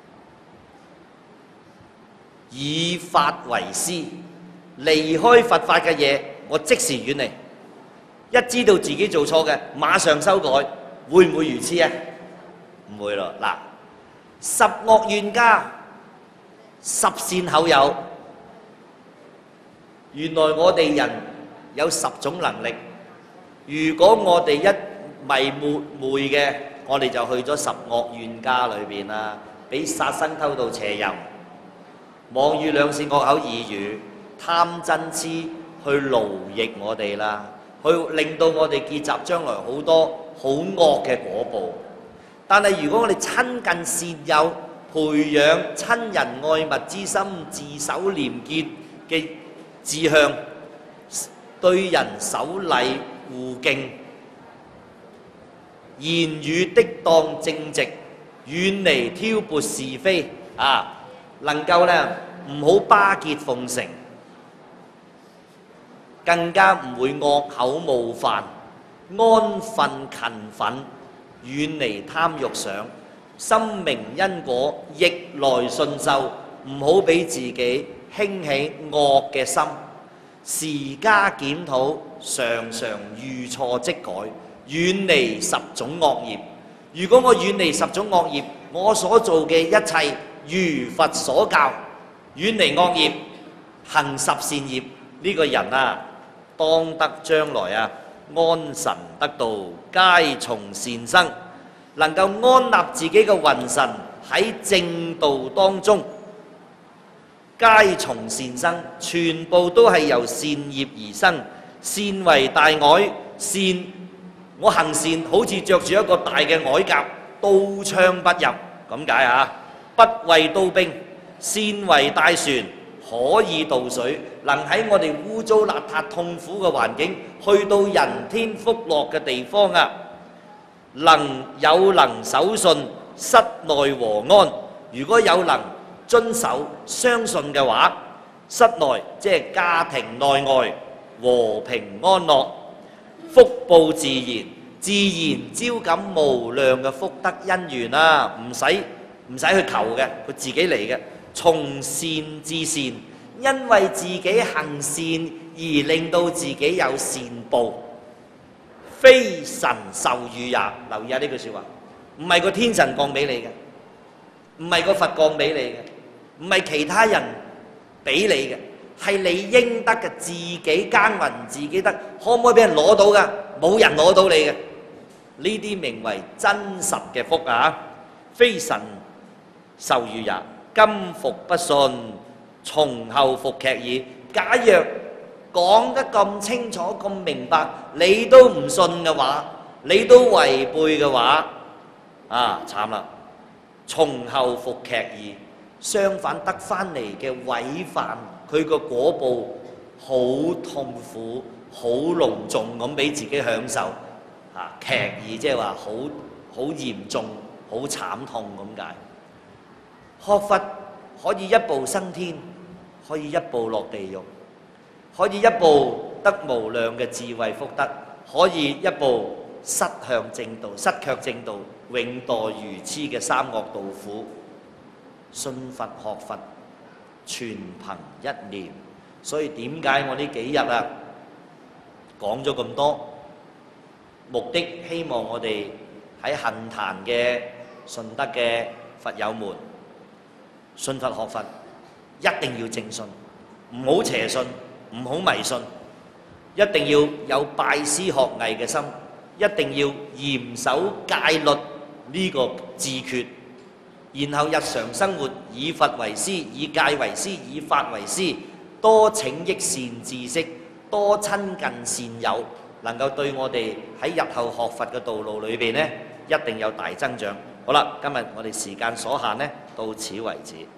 以法為師，離開佛法嘅嘢，我即時遠離。一知道自己做錯嘅，馬上修改，會唔會如此啊？唔會咯。嗱，十惡願加，十善厚有。原來我哋人有10種能力，如果我哋一迷昧嘅，我哋就去咗十惡願加裏邊啦，俾殺生偷盜邪淫、妄語兩舌惡口耳語、貪嗔痴去奴役我哋啦，去令到我哋結集將來好多好惡嘅果報。但係如果我哋親近善友，培養親人愛物之心，自守廉潔嘅志向，對人守禮護敬，言語的當正直，遠離挑撥是非啊！能夠呢唔好巴結奉承，更加唔會惡口冒犯，安分勤奮，遠離貪欲想，深明因果，逆來順受，唔好俾自己興起惡嘅心，時加檢討，常常遇錯即改，遠離10種惡業。如果我遠離10種惡業，我所做嘅一切如佛所教，遠離惡業，行10善業，呢個人啊，當得將來啊安神得道，皆從善生，能夠安立自己嘅魂神喺正道當中，皆從善生，全部都係由善業而生。善為大鎧，善我行善好似着住一個大嘅鎧甲，刀槍不入咁解啊！不畏刀兵，善為大船，可以渡水，能喺我哋污糟邋遢痛苦嘅環境，去到人天福樂嘅地方啊！能守信，室內和安。如果有能遵守相信嘅話，室內即係家庭內外和平安樂，福報自然，自然招感無量嘅福德因緣啊！唔使去求嘅，佢自己嚟嘅。從善至善，因為自己行善而令到自己有善報，非神授予也。留意下呢句説話，唔係個天神降俾你嘅，唔係個佛降俾你嘅，唔係其他人俾你嘅，係你應得嘅，自己耕耘自己得，可唔可以俾人攞到㗎？冇人攞到你嘅，呢啲名為真實嘅福啊！非神授予也。今復不信，從後復劇矣。假若講得咁清楚咁明白，你都唔信嘅話，你都違背嘅話，啊慘啦！從後復劇矣。相反得翻嚟嘅違犯，佢個果報好痛苦、好隆重咁俾自己享受。啊，劇義即係話好嚴重、好慘痛咁解。學佛可以一步生天，可以一步落地獄，可以一步得無量嘅智慧福德，可以一步失向正道、失卻正道，永墮愚痴嘅三惡道苦。信佛學佛，全憑一念。所以點解我呢幾日啊講咗咁多，目的希望我哋喺杏壇嘅順德嘅佛友們，信佛學佛一定要正信，唔好邪信，唔好迷信，一定要有拜師學藝嘅心，一定要嚴守戒律呢個自決，然後日常生活以佛為師，以戒為師，以法為師，多請益善知識，多親近善友，能夠對我哋喺日後學佛嘅道路裏邊呢，一定有大增長。好啦，今日我哋時間所限呢，到此為止。